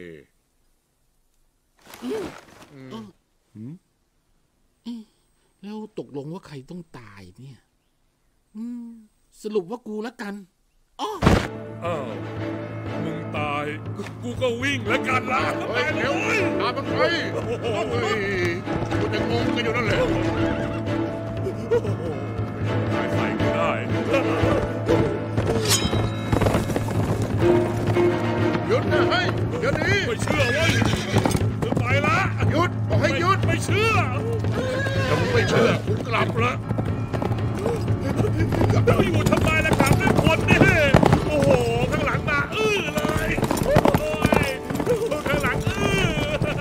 แล้วตกลงว่าใครต้องตายเนี่ยสรุปว่ากูแล้วกันอ้าวมึงตายกูก็วิ่งแล้วกันล่ะไปเร็วตามมันไปโอ้ยกูจะงงกันอยู่นั่นแหละใส่ใส่ไม่ได้หยุดนะเฮ้ยเดี๋ยวนี้ไม่เชื่อเว้ยไปละหยุดบอกให้หยุดไม่เชื่อถ้ามึงไม่เชื่อกูกลับละเราอยู่ทำไมล่ะครับด้วยคนนี่โอ้โหข้างหลังมาอื้อเลยโอ้ยข้างหลังอื้อ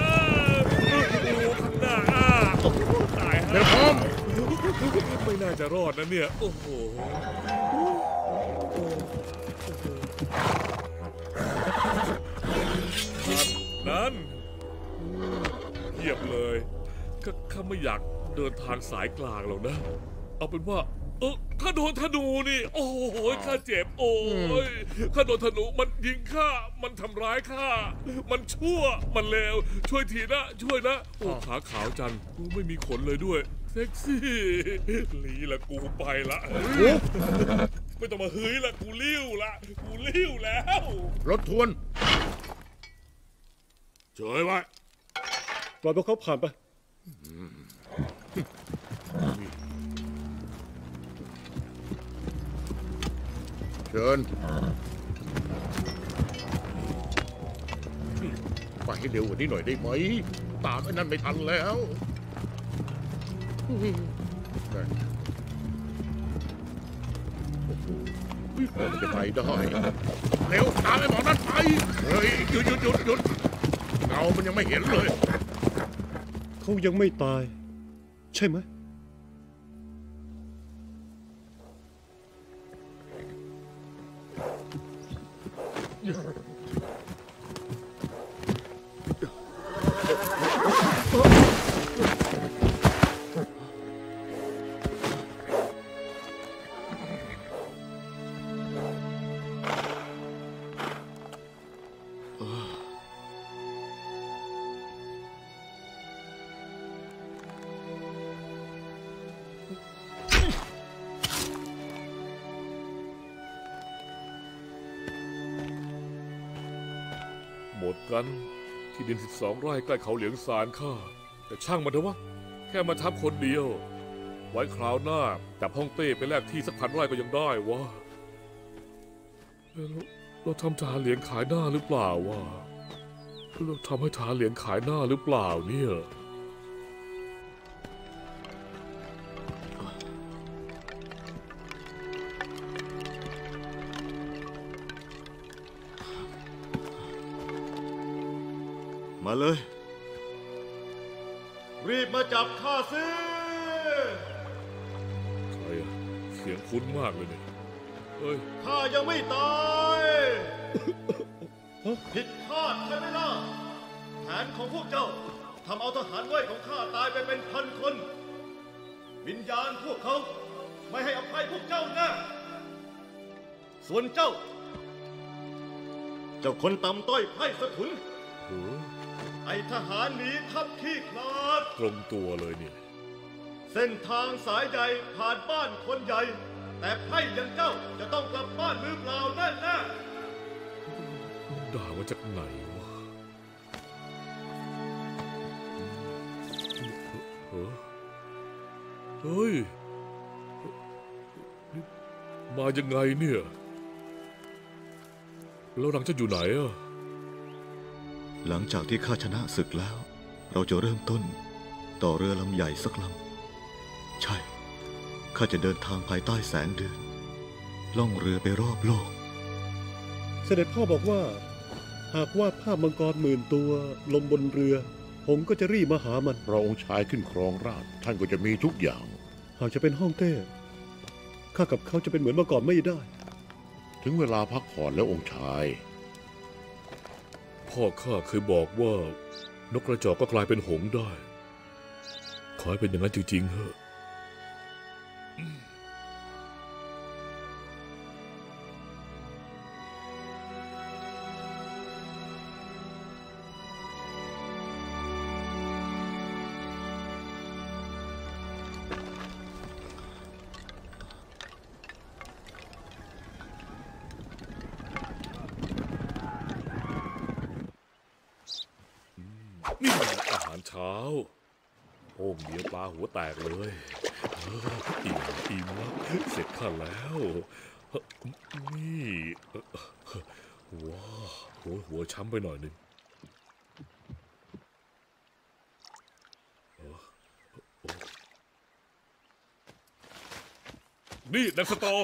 ข้างหน้าอ้าตายฮะไม่น่าจะรอดนะเนี่ยโอ้โหนั้นเทียบเลยข้าไม่อยากเดินทางสายกลางหรอกนะเอาเป็นว่าเออข้าโดนธนูนี่โอ้ยข้าเจ็บโอ้ยข้าโดนธนูมันยิงข้ามันทำร้ายข้ามันชั่วมันเลวช่วยทีนะช่วยนะโอ้ขาขาวจังกูไม่มีขนเลยด้วยเซ็กซี่ลีละกูไปละไม่ต้องมาเฮ้ยละกูลิ้วละกูลิ้วแล้วรถทวนเฉยไว้ปล่อยพวกเขาผ่านไปเชิญไปให้เร็วกว่านี้หน่อยได้ไหมตามไอ้นั่นไม่ทันแล้วมันจะไปได้เร็วตามไอ้หมอนั่นไปเฮ้ยหยุดหยุดหยุดหยุดเงามันยังไม่เห็นเลยเขายังไม่ตายใช่ไหมหมดกันที่ดินสิบสองไร่ใกล้เขาเหลียงซานข้าแต่ช่างมันเถอะวะแค่มาทับคนเดียวไว้คราวหน้าจับฮ่องเต้ไปแลกที่สักพันไร่ก็ยังได้วะเราทำทหารเหลียงขายหน้าหรือเปล่าวะเราทำให้ทหารเหลียงขายหน้าหรือเปล่าเนี่ยมาเลยรีบมาจับข้าสิใครอะเสียงคุ้นมากเลยเนี่ยเฮ้ยข้ายังไม่ตายผิดคาดใช่ไหมล่ะแผนของพวกเจ้าทำเอาทหารว่ายของข้าตายไปเป็นพันคนวิญญาณพวกเขาไม่ให้อภัยพวกเจ้าแน่ส่วนเจ้าเจ้าคนต่ำต้อยไพร่สะทุนไอทหารหนีทับขี้คลาดตรงตัวเลยนี่เส้นทางสายใหญ่ผ่านบ้านคนใหญ่แต่ไพร่อย่างเจ้าจะต้องกลับบ้านมือเปล่าแน่แน่ด่ามาจากไหนวะเฮ้ยมายังไงเนี่ยแล้วหลังจะอยู่ไหนอะหลังจากที่ข้าชนะศึกแล้วเราจะเริ่มต้นต่อเรือลำใหญ่สักลำใช่ข้าจะเดินทางภายใต้แสงเดือนล่องเรือไปรอบโลกเสด็จพ่อบอกว่าหากวาดภาพมังกรหมื่นตัวลงบนเรือผมก็จะรีบมาหามันพระองค์ชายขึ้นครองราชย์ท่านก็จะมีทุกอย่างหากจะเป็นฮ่องเต้ข้ากับเขาจะเป็นเหมือนเมื่อก่อนไม่ได้ถึงเวลาพักผ่อนแล้วองค์ชายพ่อข้าเคยบอกว่านกกระจอกก็กลายเป็นหงส์ได้ขอให้เป็นอย่างนั้นจริงๆเถอะนี่อาหารเช้าโอ้เดียวปลาหัวแตกเลยอิ่มอิ่มแล้วเสร็จข้าแล้วนี่ว้าหัวหัวช้ำไปหน่อยหนึ่งนี่นักสตอ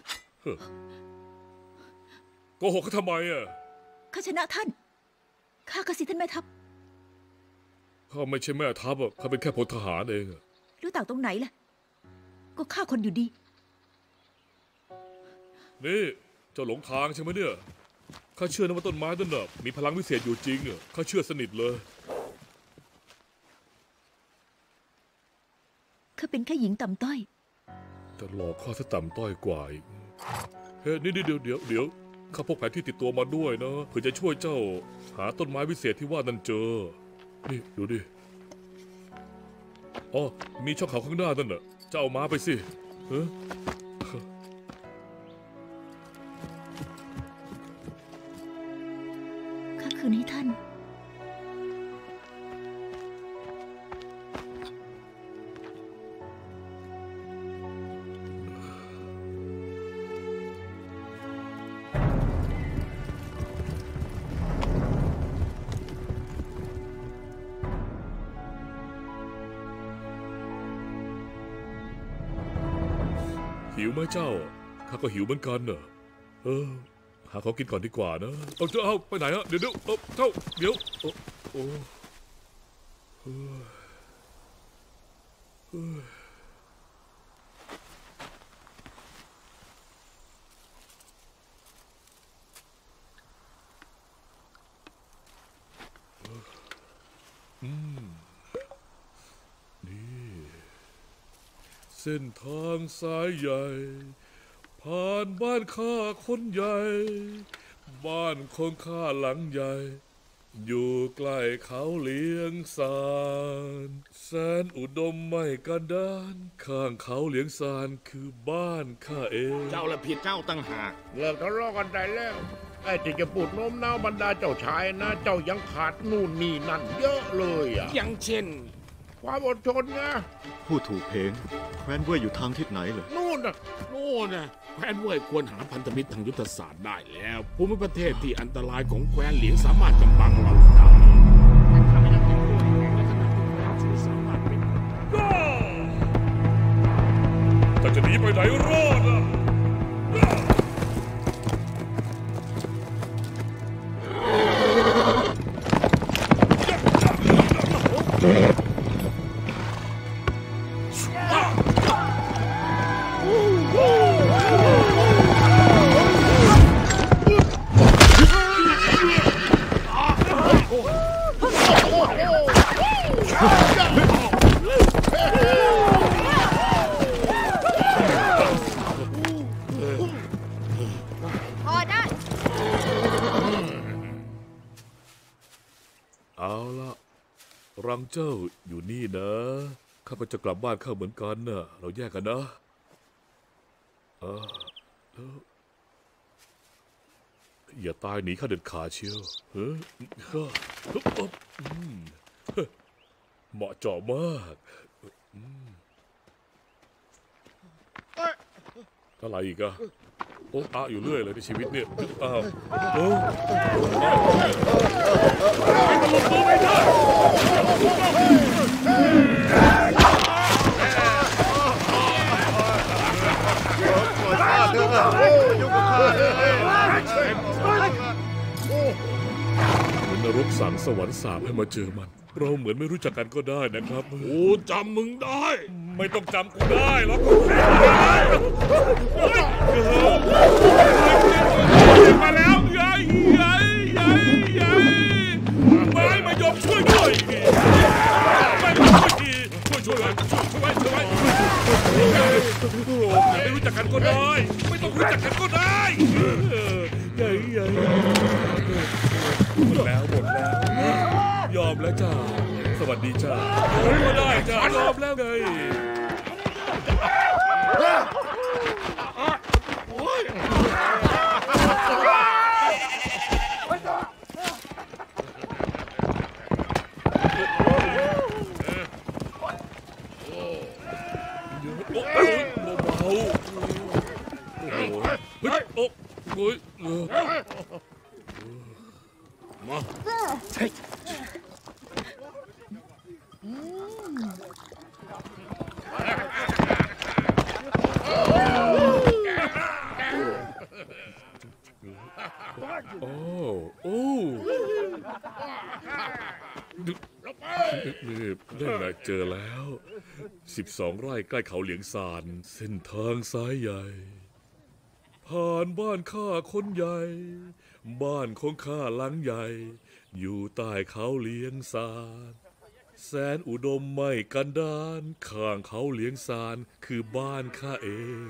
โกหกเขาทำไมอ่ะข้าชนะท่านข้าก็สิท่านแม่ทัพข้าไม่ใช่แม่ทัพอ่ะข้าเป็นแค่พลทหารเองรู้ต่างตรงไหนล่ะก็ฆ่าคนอยู่ดีนี่เจ้าหลงทางใช่ไหมเนี่ยข้าเชื่อนะว่าต้นไม้ต้นน่ะมีพลังวิเศษอยู่จริงอ่ะข้าเชื่อสนิทเลยข้าเป็นแค่หญิงต่ำต้อยแต่หลอกข้าซะต่ำต้อยกว่าอีกเฮ้ยนี่เดี๋ยวเดี๋ยวเดี๋ยวข้าพกแผนที่ติดตัวมาด้วยนะเพื่อจะช่วยเจ้าหาต้นไม้วิเศษที่ว่านั่นเจอนี่ดูดิอ๋อมีช่องเขาข้างหน้านั่นน่ะเจ้าเอาม้าไปสิเฮ้ยข้าคืนให้ท่านหิวไหมเจ้าข้าก็หิวเหมือนกันเนอะเออหาของกินก่อนดีกว่านะเอาเจ้าเอาไปไหนฮะเดี๋ยวเดี๋ยวเจ้าเดี๋ยวโอ้โอ้อืมนี่เส้นทางสายใหญ่ผ่านบ้านข้าคนใหญ่บ้านของข้าหลังใหญ่อยู่ใกล้เขาเลี้ยงสานแสนอุดมไม่กันดานข้างเขาเลี้ยงสานคือบ้านข้าเองเจ้าละผิดเจ้าตั้งหากเลิกทะเลาะกันได้แล้วไอ้ที่จะพูดโน้มน้าวบรรดาเจ้าชายนะเจ้ายังขาดนู่นนี่นั่นเยอะเลยอ่ะอย่างเช่นความอดทนนะพูดถูกเพงแคว้นเว่ยอยู่ทางทิศไหนเลยนู่นน่ะนู่นน่ะแคว้นเว่ยควรหาพันธมิตรทางยุทธศาสตร์ได้แล้วภูมิประเทศที่อันตรายของแคว้นเหลียงสามารถกำบังเราได้แต่จะหนีไปไหนรอดอ่ะเอาละรังเจ้าอยู่นี่นะข้าก็จะกลับบ้านข้าเหมือนกันนะเราแยกกันนะเอออย่าตายหนีข้าเด็ดขาดเชียวเฮ้ยเหมาะเจาะมากอะไรอีกอะโอ้อาอยู่เรื่อยเลยในชีวิตเนี่ยอ้าวโอ้ไม่ได้นรกสั่งสวรรค์สาปให้มาเจอมันเราเหมือนไม่รู้จักกันก็ได้นะครับโอ้จำมึงได้ไม่ต้องจำกูได้หรอกมาแล้วยัยยัยยัยยัยไม่มายอมช่วยด้วยไม่มาช่วยทีช่วยช่วยช่วยช่วยช่วยไม่รู้จักกันก็ได้ไม่ต้องรู้จักกันก็ได้ยัยยัยหมดแล้วหมดแล้วยอมแล้วจ้าสวัสดีจ้าก็ได้จ้ายอมแล้วไงมาเฮ้ยโอ้โอ้นี่ได้ไงเจอแล้วสิบสองไร่ใกล้เขาเหลียงซานเส้นทางสายใหญ่ผ่านบ้านข้าคนใหญ่บ้านของข้าหลังใหญ่อยู่ใต้เขาเหลียงซานแสนอุดมไม่กันดานข้างเขาเหลียงซานคือบ้านข้าเอง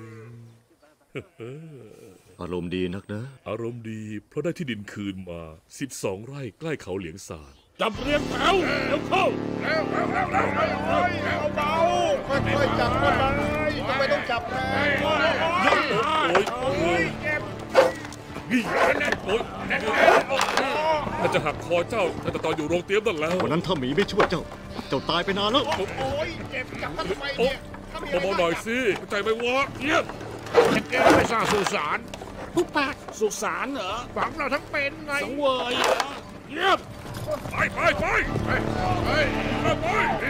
อารมณ์ดีนักนะอารมณ์ดีเพราะได้ที่ดินคืนมาสิบสองไร่ใกล้เขาเหลียงซานจับเรียงแถวเร็วเข้าเร็วเร็วเร็วเร็วเร็วเร็วเบาค่อยๆจับก็ได้ทำไมต้องจับแรงโอ้ยโอ้ยเจ็บนี่โอ้ยถ้าจะหักคอเจ้าถ้าจะตอนอยู่โรงเตรียมนั่นแล้ววันนั้นถ้าหมีไม่ช่วยเจ้าเจ้าตายไปนานแล้วโอ้ยเจ็บจับทำไมเนี่ยเบาๆหน่อยสิใจไม่วะเยี่ยมจะแกไม่สร้างสุสานผู้ปากสุสานเหรอฝังเราทั้งเป็นไงสังเวยเหรอเยี่ยมไปไปไปไปไปไป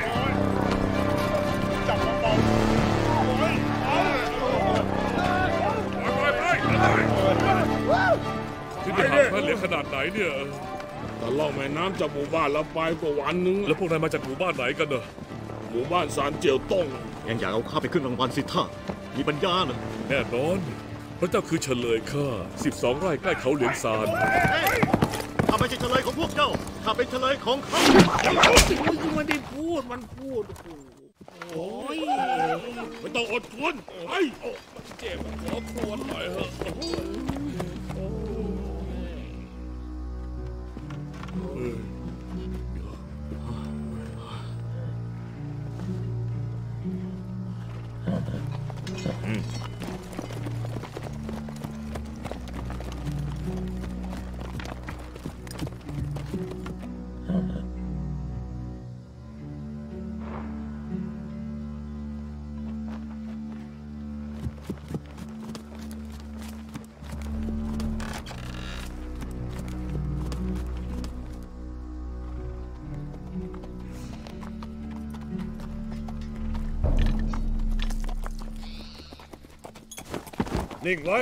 จับเบาๆโอ้ยไปไปไปที่นี่หาพระเหลียงขนาดไหนเนี่ยตะล่องแม่น้ำจากหมู่บ้านเราไปกว่าวันนึงแล้วพวกนายมาจากหมู่บ้านไหนกันเนอะหมู่บ้านสารเจียวต้งยังอยากเอาข้าไปขึ้นรางวัลสิท่ามีปัญญาเหรอแน่นอนพระเจ้าคือเฉลยข้าสิบสองไร่ใกล้เขาเหลียงซานข้าไม่ใช่เฉลยของพวกเจ้าข้าเป็นเฉลยของเขาไม่ได้พูดมันพูดโอ้ยไม่ต้องอดทนไอ้เจ็บขอทวนหน่อยเถอะนิ่งไว้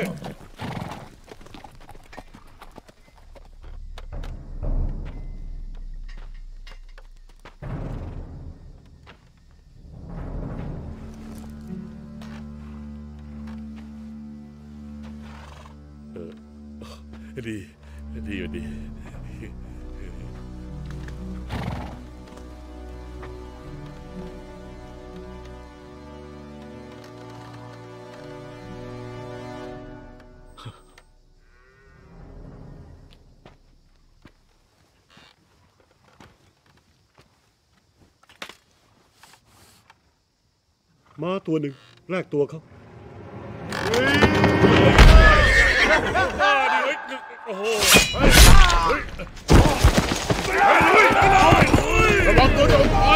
เออดีดีดีม้าตัวหนึ่งแลกตัวเขาโอ้โหระวังตัวโดนต่อย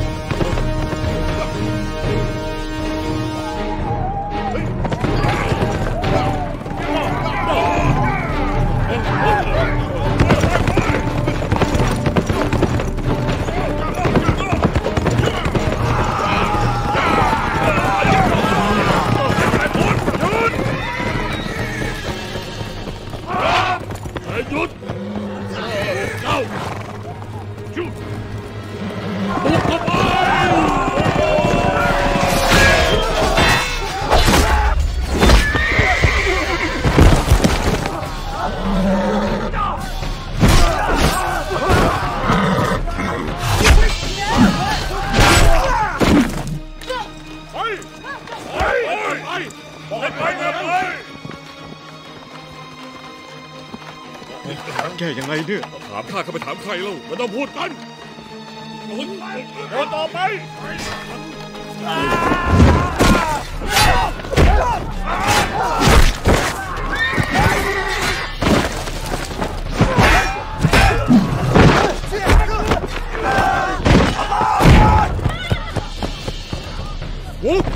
แก้ยังไงเนี่ยถามข้าข้าไปถามใครเล่าไม่ต้องพูดกันโอนต่อไปวุ้บ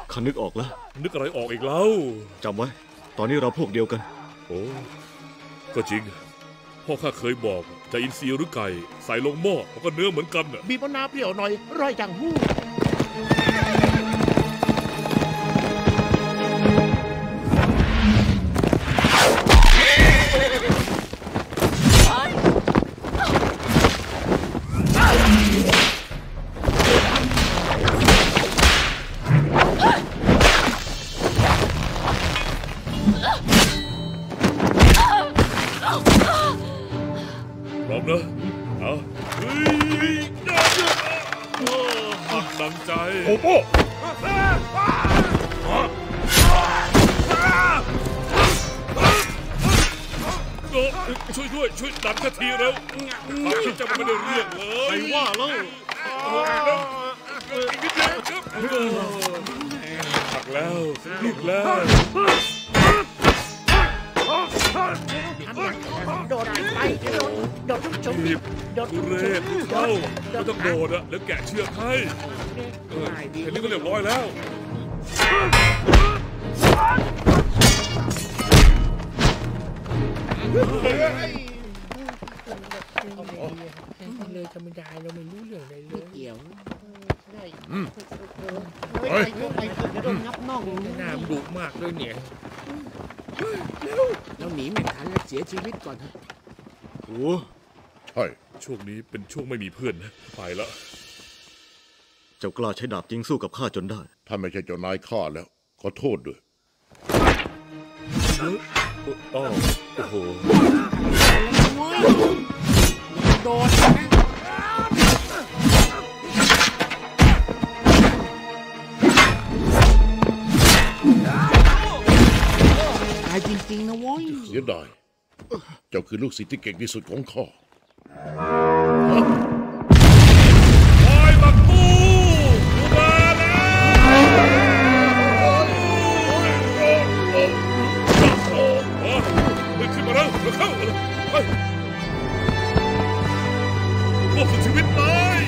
ข้านึกออกแล้วนึกอะไรออกอีกแล้วจำไว้ตอนนี้เราพวกเดียวกันโอ้ก็จริงพ่อข้าเคยบอกจะอินทรีย์หรือไก่ใส่ลงหม้อมันก็เนื้อเหมือนกันน่ะบีบมะนาวเปรี้ยวหน่อยร่อยจังหู้พร้อมนะเอาเฮ้ยหักดังใจโอ้โหช่วยด้วยช่วยดันทีเร็วข้าคิดจะไม่ได้เรื่องเลยใครว่าเล่าหักแล้วหลุดแล้วโดดไปโดดทุกจุดโดดทุกจุดเข้าไม่ต้องโดดอะแล้วแกะเชือกให้เออแค่นี้ก็เรียบร้อยแล้วเลยธรรมดาเราไม่รู้เรื่องอะไรเลยเกี่ยวเฮ้ยไปโดนงับน่องน้ำดุมากด้วยเนี่ยเราหนีไม่ทันแล้วเสียชีวิตก่อนโอ้ใช่ช่วงนี้เป็นช่วงไม่มีเพื่อนนะไปละเจ้ากล้าใช้ดาบยิงสู้กับข้าจนได้ถ้าไม่ใช่เจ้านายข้าแล้วขอโทษด้วยอ้าวโอ้โหโดนนะตายจริงๆนะโว้ยเสียดายเจ้าคือลูกศิษย์ที่เก่งที่สุดของข้าโอ้ยบักปูมาแล้วขึ้นมาแล้วเร็วเข้าไปรวบสุดชีวิตเลย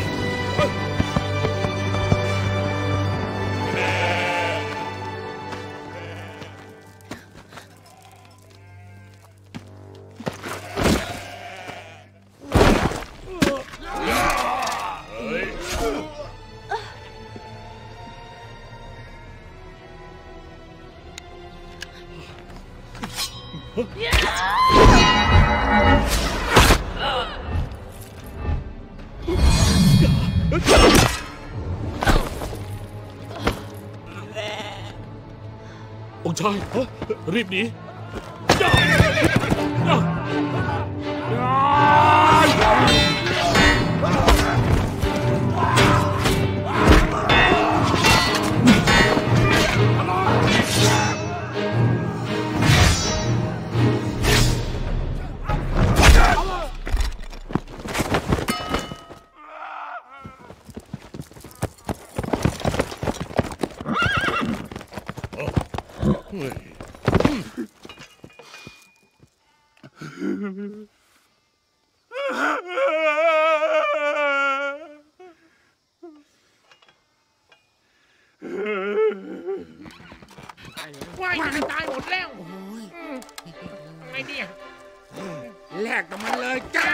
องค์ชายรีบหนีว่ายตายหมดแล้วไอ้เนี่ยแลกกับมันเลยจ้า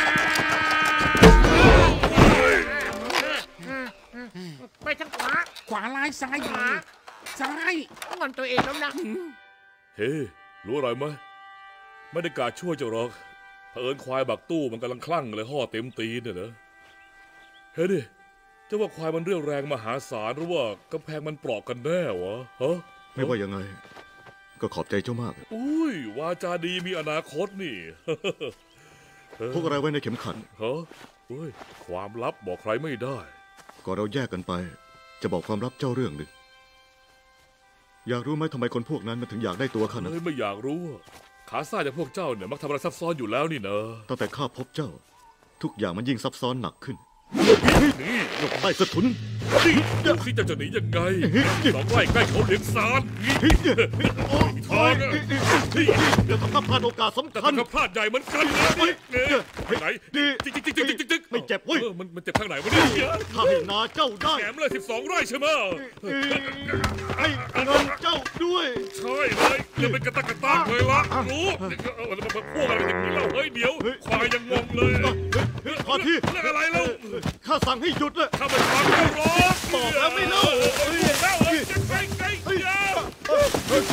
ไปทางขวาขวาลายซ้ายขวาซ้ายงอนตัวเองแล้วนะเฮ้รู้อะไรไหมไม่ได้กาช่วยเจ้าหรอกเผอิญควายบักตู้มันกำลังคลั่งเลยห่อเต็มตีนเนี่ยนะเฮ้ดิเจ้าว่าควายมันเรี่ยวแรงมหาศาลหรือว่ากำแพงมันเปราะกันแน่วะฮะไม่ว่ายังไงก็ขอบใจเจ้ามากอุ้ยวาจาดีมีอนาคตนี่พกอะไรไว้ในเข็มขัดฮะเฮ้ยความลับบอกใครไม่ได้ก่อนเราแยกกันไปจะบอกความลับเจ้าเรื่องหนึ่งอยากรู้ไหมทำไมคนพวกนั้นมันถึงอยากได้ตัวข้านะไม่อยากรู้ขาซ่าจากพวกเจ้าเนี่ยมักทำอะไรซับซ้อนอยู่แล้วนี่เนอะตั้งแต่ข้าพบเจ้าทุกอย่างมันยิ่งซับซ้อนหนักขึ้นนี่หลบใต้สะทุนนี่ดูสิจะจะหนียังไงสองไร่ใกล้เขาเหลียงซานนี่ทางอะนี่เดี๋ยวทำท่าพลาดโอกาสสำแต่คัญก็พลาดใหญ่เหมือนกันเลยเนี่ยไปไหนจิ๊กจิ๊กจิ๊กจิ๊กจิ๊กไม่เจ็บเว้ยมันมันเจ็บข้างไหนวะเนี่ยถ้าให้นาเจ้าได้แหมเลยสิบสองไร่ใช่ไหมให้เงินเจ้าด้วยใช่เลยอย่าเป็นกระตักกระตากเลยละรู้มันพวกอะไรอย่างนี้เราเฮ้ยเดี๋ยวควายยังงงเลยขอที่เรื่องอะไรแล้วข้าสั่งให้หยุดเลยถ้าไม่ฟังก็ร้องบอกแล้วไม่เล่าแล้วเฮ้ยจะไปไกลยาวโอ้ยโอ้ย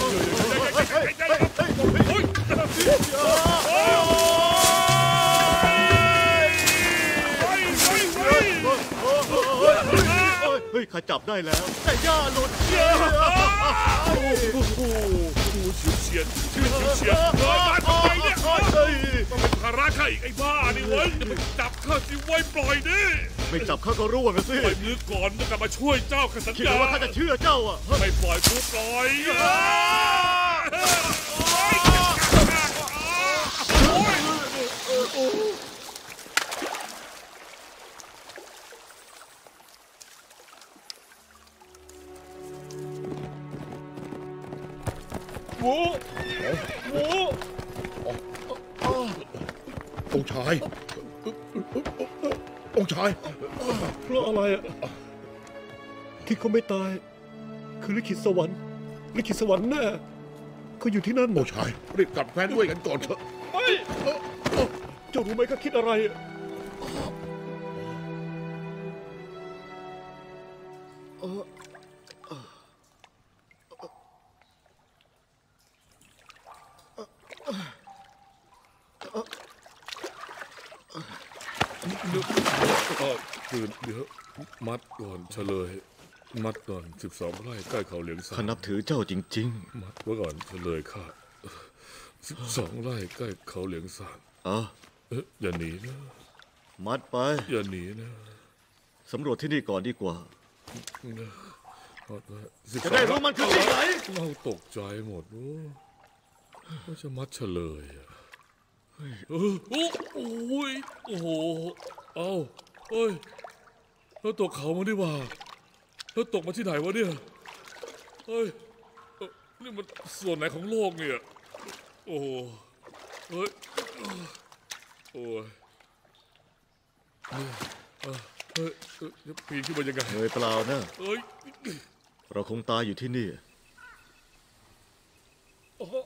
เฮ้ยข้าจับได้แล้ว แต่ย่าหลุดโอ้โหเฉียดเฉียดเฉียดเฮ้ยมาทำไมเนี่ยมันเป็นภาระข้าอีกไอ้บ้านี่เว้ยจะไปจับข้าสิไว้ปล่อยดิไม่จับข้าก็ร่วงนะสิปล่อยมือก่อนจะกลับมาช่วยเจ้าข้าสัญคิดญาว่าข้าจะเชื่อเจ้าอ่ะไม่ปล่อยกูปล่อยโว้โว้องค์ชาย องค์ชายเพราะอะไรอ่ะที่เขาไม่ตาย คือลิขิตสวรรค์ลิขิตสวรรค์แน่เขาอยู่ที่นั่นองค์ชายรีบกลับแคว้นด้วยกันก่อนเถอะเจ้ารู้ไหมเขาคิดอะไรอะคือเดี๋ยวมัดก่อนเฉลยมัดก่อนสิบสองไร่ใกล้เขาเหลียงซานข้านับถือเจ้าจริงมัดไว้ก่อนเฉลยค่ะสิบสองไร่ใกล้เขาเหลียงซานๆอ่ะเอ๊ะอย่าหนีนะมัดไปอย่าหนีนะสำรวจที่นี่ก่อนดีกว่าสิบจะสองได้รู้มันคือที่ไหนเราตกใจหมดโอ้ว่าจะมัดเฉลยอ่ะเออโอ้โอ้ยโอ้โหเอ้าเอ้ยแล้วตกเขามาดิว่าแล้วตกมาที่ไหนวะเนี่ยเฮ้ยเอ่อนี่มันส่วนไหนของโลกเนี่ยโอ้โหเฮ้ยโอ้ยเฮ้ยเอ้ยเฮ้ยเอ้ยจะปีนขึ้นมายังไงเหนื่อยเปล่านะเอ้ยเราคงตายอยู่ที่นี่โอ้โห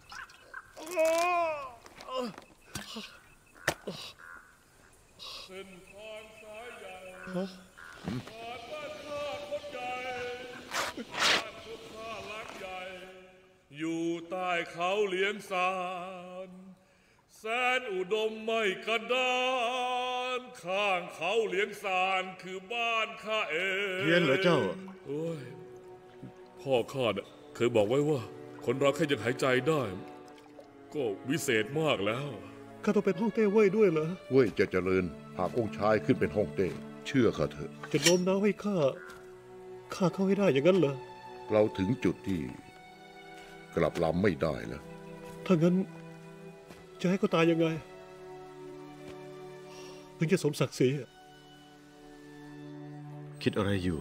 เส้นทางสายใหญ่ผ่านบ้านข้าคนใหญ่บ้านคนข้าหลังใหญ่ อยู่ใต้เขาเหลียงซานแสนอุดมไม่กระดานข้างเขาเหลียงซานคือบ้านข้าเองเพี้ยนเหรอเจ้าโอ้ยพ่อข้าน่ะเคยบอกไว้ว่า คนเราแค่ยังหายใจได้ ก็วิเศษมากแล้วข้าต้องเป็นห้องเต้เว่ยด้วยเหรอเว้ยจะเจริญหากองค์ชายขึ้นเป็นฮ่องเต้เชื่อข้าเถอะจะโน้มน้าวให้ข้าข้าเข้าให้ได้อย่างนั้นเหรอเราถึงจุดที่ กลับลำไม่ได้แล้วถ้างั้นจะให้เขาตายยังไงถึงจะสมศักดิ์ศรีอะคิดอะไรอยู่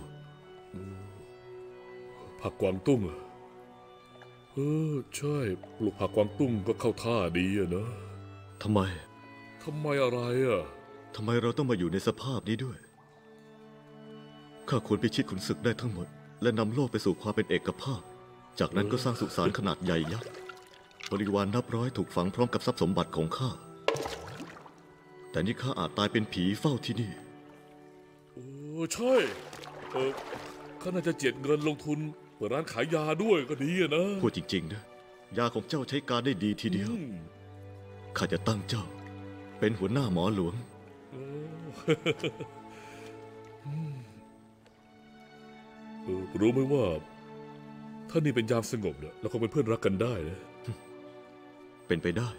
ผักกวางตุ้งเหรอเออใช่ปลูกผักกวางตุ้งก็เข้าท่าดีอะนะทำไมทำไมอะไรอ่ะทำไมเราต้องมาอยู่ในสภาพนี้ด้วย ข้าควรพิชิตขุนศึกได้ทั้งหมด และนำโลกไปสู่ความเป็นเอกภาพ จากนั้นก็สร้างสุสานขนาดใหญ่ยักษ์ บริวารนับร้อยถูกฝังพร้อมกับทรัพย์สมบัติของข้า แต่นี่ข้าอาจตายเป็นผีเฝ้าที่นี่โอ้ใช่เออข้าน่าจะเจียดเงินลงทุนเปิดร้านขายยาด้วยก็ดีอะนะพูดจริงๆนะ ยาของเจ้าใช้การได้ดีทีเดียวอืมข้าจะตั้งเจ้า เป็นหัวหน้าหมอหลวงโอ้เออรู้ไหมว่า ถ้านี่เป็นยามสงบเนี่ยเราคงเป็นเพื่อนรักกันได้นะเป็นไปได้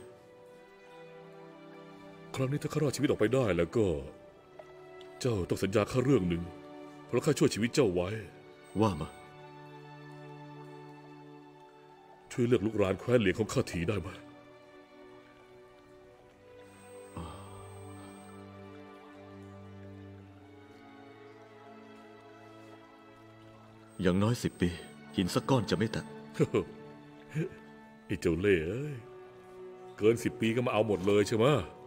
ครั้งนี้ถ้าข้ารอดชีวิตออกไปได้แล้วก็ เจ้าต้องสัญญาข้าเรื่องหนึ่งเพราะข้าช่วยชีวิตเจ้าไว้ว่ามาช่วยเลือกลูกรานแคว้นเหลียงของข้าทีได้ไหมอย่างน้อยสิบปีหินสักก้อนจะไม่แตกไอ้เจ้าเล่ห์เอ้ยเกินสิบปีก็มาเอาหมดเลยใช่ไหม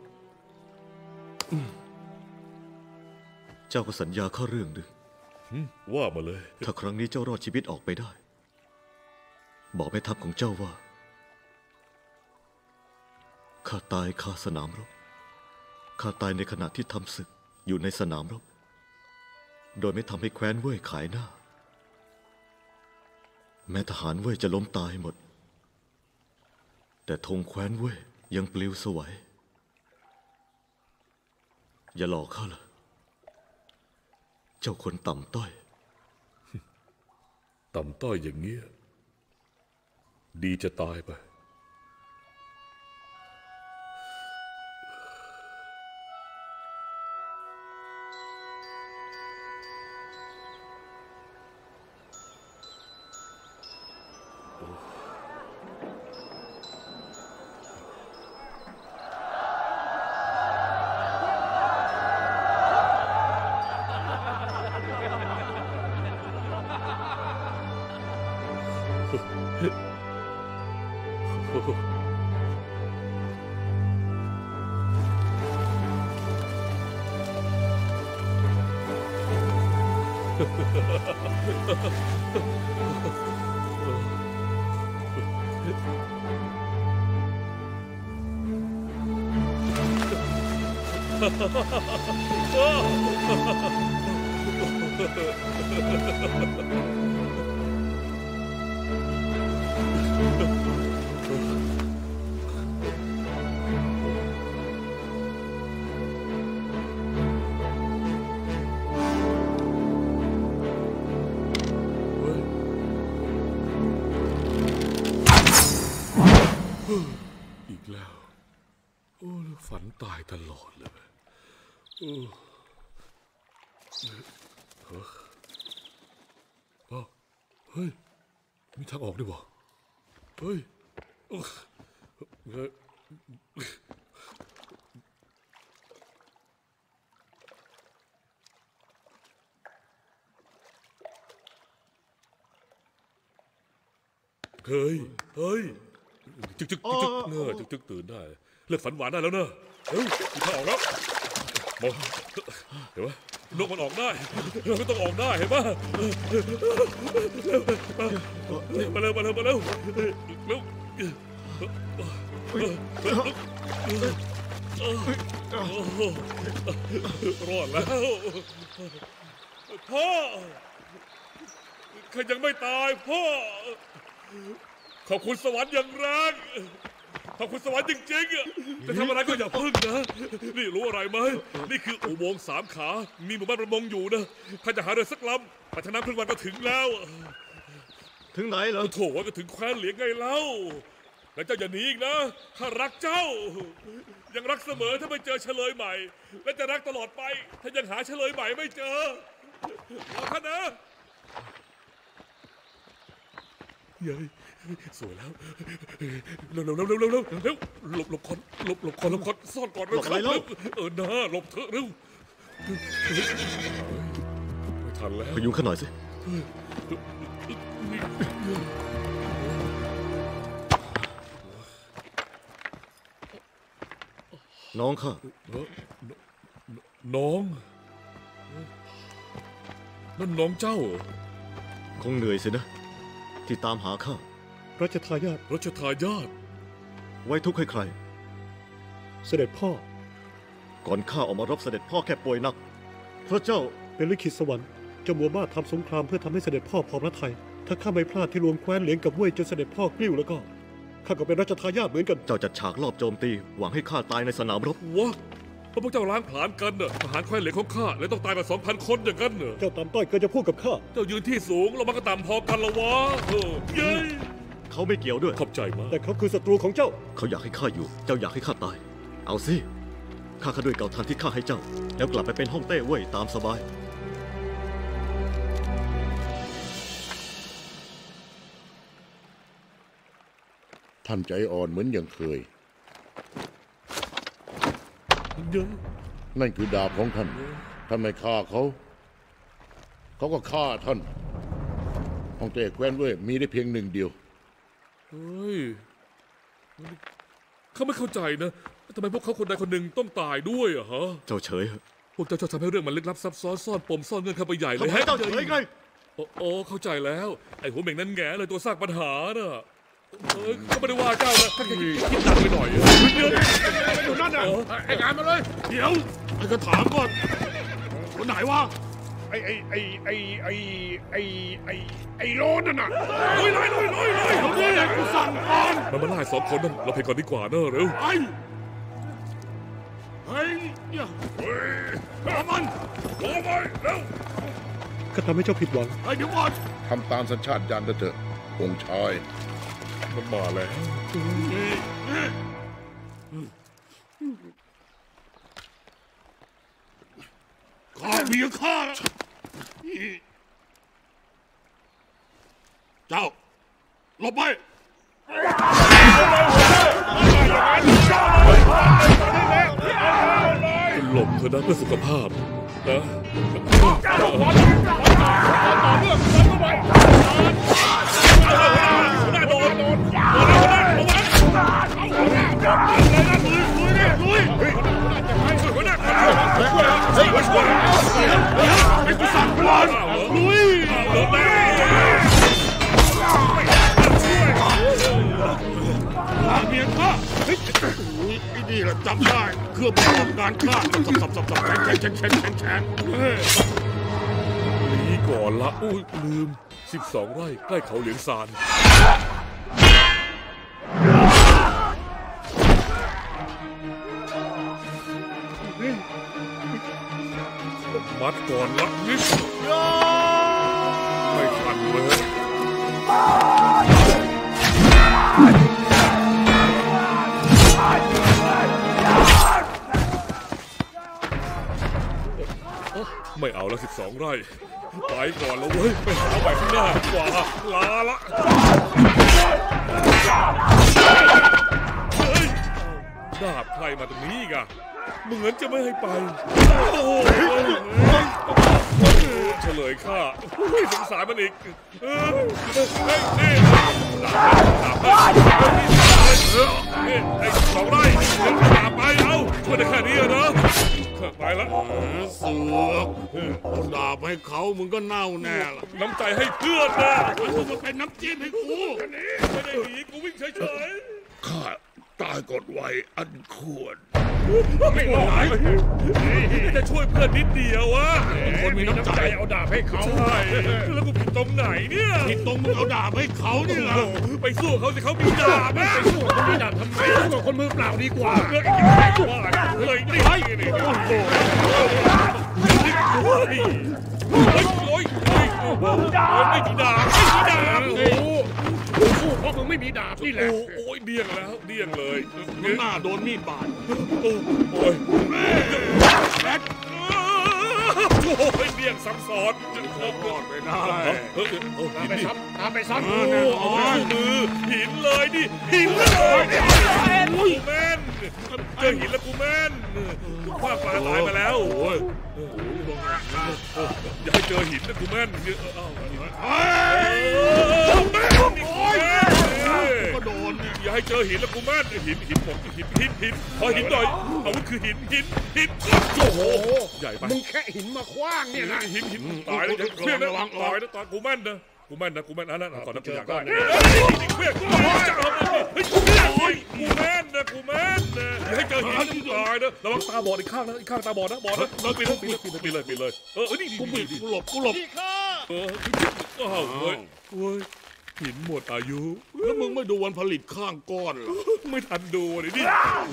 เจ้าก็สัญญาข้าเรื่องหนึ่งว่ามาเลยถ้าครั้งนี้เจ้ารอดชีวิตออกไปได้ บอกแม่ทัพของเจ้าว่าข้าตายคาสนามรบข้าตายในขณะที่ทำศึกอยู่ในสนามรบโดยไม่ทำให้แคว้นเว่ยขายหน้าแม้ทหารเว่ยจะล้มตายหมดแต่ธงแคว้นเว่ยยังปลิวสวยอย่าหลอกข้าเลยเจ้าคนต่ำต้อยต่ำต้อยอย่างเงี้ยดีจะตายไปอีกแล้วโอ้ฝันตายตลอดเลยเออเฮ้ยมีทางออกด้วยวะเฮ้ยเฮ้ยเฮ้ยจึกจึกจึกเนอะจึกจึกตื่นได้เลิกฝันหวานได้แล้วเนอะเฮ้ยมีทางออกแล้วมองเห็นไหมนกมันออกได้เราก็ต้องออกได้เห็นปะมาเร็วมาเร็วมาเร็วเร็วรอดแล้วพ่อข้ายังไม่ตายพ่อขอบคุณสวรรค์อย่างแรงขอบคุณสวรรค์จริงๆจะทำอะไรก็อย่าพึ่งนะนี่รู้อะไรไหมนี่คืออุโมงค์สามขามีหมู่บ้านประมงอยู่นะข้าจะหาเรือสักลำไปทางน้ำครึ่งวันก็ถึงแล้วถึงไหนเหรอโถว่าก็ถึงแคว้นเหลียงไงเล่าแล้วเจ้าอย่าหนีอีกนะข้ารักเจ้ายังรักเสมอถ้าไม่เจอเฉลยใหม่และจะรักตลอดไปถ้ายังหาเฉลยใหม่ไม่เจอรอข้านะเย้สวยแล้วเร็วเร็วเร็วเร็วเร็วเร็วเร็วหลบหลบคนหลบหลบคนหลบคนซ่อนก่อนเร็วครับเออหน้าหลบเถอะเร็วไม่ทันแล้วพยุงข้าหน่อยสิน้องข้าน้องนั่นน้องเจ้าคงเหนื่อยสินะที่ตามหาข้ารัชทายาทรัชทายาทไว้ทุกข์ให้ใครเสด็จพ่อก่อนข้าออกมารบเสด็จพ่อแค่ป่วยหนักพระเจ้าเป็นลิขิตสวรรค์เจ้ามัวมาทำสงครามเพื่อทำให้เสด็จพ่อพอพระทัยถ้าข้าไม่พลาดที่รวมแคว้นเหลียงกับเว่ยจนเสด็จพ่อกลิ้วแล้วก็ข้าก็เป็นรัชทายาทเหมือนกันเจ้าจัดฉากลอบโจมตีหวังให้ข้าตายในสนามรบวะเพราะพวกเจ้าล้างผลาญกันน่ะทหารแคว้นเหลียงของข้าเลยต้องตายมาสองพันคนอย่างนั้นเหรอเจ้าต่ำต้อยเกินจะพูดกับข้าเจ้ายืนที่สูงเรามันก็ต่ำพอกันละวะเออเย้เขาไม่เกี่ยวด้วยขอบใจมากแต่เขาคือศัตรูของเจ้าเขาอยากให้ข้าอยู่เจ้าอยากให้ข้าตายเอาสิข้าข้าด้วยเก่าทันที่ข้าให้เจ้าแล้วกลับไปเป็นฮ่องเต้เว่ยตามสบายท่านใจอ่อนเหมือนอย่างเคยนั่นคือดาบของท่านท่านไม่ฆ่าเขาเขาก็ฆ่าท่านของตัวเอกแคว้นเว่ยมีได้เพียงหนึ่งเดียวเฮ้ยเขาไม่เข้าใจนะทำไมพวกเขาคนใดคนหนึ่งต้องตายด้วยอะฮะเจ้าเฉยพวกเจ้าชอบทำให้เรื่องมันลึกลับซับซ้อนซ่อนปมซ่อนเงื่อนเข้าไปใหญ่เลยให้เจ้าเฉยไงโอ้เข้าใจแล้วไอ้หัวเหม่งนั้นแง่เลยตัวสร้างปัญหาน่ะเออเขาไม่ได้ว่าเจ้านะถ้าแค่คิดหนักไปหน่อยเดี๋ยวอยู่นั่นน่ะไอ้งานมาเลยเดี๋ยวไอ้กระถางก่อนคนไหนวะไอ้ไอ้ไอ้ไอ้ไอ้ไอ้ไอ้ไอ้โลนั่นน่ะลุยเลยลุยเลยลุยเดี๋ยวนี้กูสั่งก่อนมันมาไล่สองคนนั่นเราเพลงก่อนดีกว่าเนอะเร็วไอ้เฮ้ยเนี่ยเฮ้ยมันโอ้ยเร็วก็ทำให้เจ้าผิดหวังไอ้เดี๋ยวก่อนทำตามสัญชาตญาณเถอะองค์ชายมันมาแล้วข้าเมียข้าเจ้าหลบไปหลบเถอะนะเพื่อสุขภาพนะนี่แหละจำได้เครื่องประกอบการฆ่าสับสับสับสับแข็งแข็งแข็งแข็งแข็งแข็งหนีก่อนละอุ้ยลืมสิบสองไร่ใกล้เขาเหลียงซานมัดก่อนละนิดไม่ทันเลยไม่เอาละสิบสองไร่ไปก่อนแล้วเว้ยไปหาใหม่ข้างหน้าดีกว่าลาละเฮ้ยดาบใครมาตรงนี้อีกอะเหมือนจะไม่ให้ไปโอ้โหเฉลยข้าสงสารมันอีกเฮ้ยนี่ดาบดาบไอ้สองไร่ดาบไปเอาช่วยได้แค่นี้นะไปละเสือกเอาดาบให้เขามึงก็เน่าแน่ละน้ำใจให้เพื่อนนะมึงเป็นน้ำจิ้มให้กูไม่ได้หนีกูวิ่งเฉยๆข้าตายกดไว้อันควรไม่ไหวจะช่วยเพื่อนนิดเดียววะคนมีน้ำใจเอาดาบให้เขาใช่แล้วกูผิดตรงไหนเนี่ยผิดตรงมึงเอาดาบให้เขาเนี่ยไปสู้เขาสิเขามีดาบไปสู้เขามีดาบทำไมสู้กับคนมือเปล่าดีกว่าเฮ้ยเฮ้ยนี่นี่โอ้โหโอ้ยโอ้ยไม่มีดาบไม่มีดาบสู้เพราะมึงไม่มีดาบนี่แหละโอ้ยเดี่ยงแล้วเดี่ยงเลยมึงหน้าโดนมีดบาดโอ้ยแม็กโอ้ยเดี่ยงซ้ำซ้อนจะรอดไม่ได้เฮ้ยตามไปซ้ำตามไปซ้ำเอามือหินเลยดิหินเลยกูแม่นเจอหินแล้วกูแม่นกูคว้าปลาตายมาแล้วโอ้ยอย่าให้เจอหินนะกูแม่นเอ้าแม่นโอ้ยก็โดนอย่าให้เจอหินแล้วกูแม่นหินหินผมหินหินหินพอหินหน่อยอาวุธคือหินหินหินโอ้โหใหญ่ไปมึงแค่หินมาคว้างเนี่ยนะหินหินตายแล้วเพื่อนระวังตายแล้วตายกูแม่นนะกูแม่นนะกูแม่นอันนั้นก่อนนะกูอยากได้เพื่อนกูเฮ้ยกูแม่นกูแม่นนะกูแม่นนะอย่าให้เจอหินตายนะระวังตาบอดอีกข้างนะอีกข้างตาบอดนะบอดนะเราปีนปีนปีนปีนเลยปีนเลยเออนี่กูปีนกูหลบกูหลบเอออ้าวเฮ้ยเฮ้ยหินหมดอายุแล้วมึงไม่ดูวันผลิตข้างก้อนเหรอไม่ทันดูเลยนี่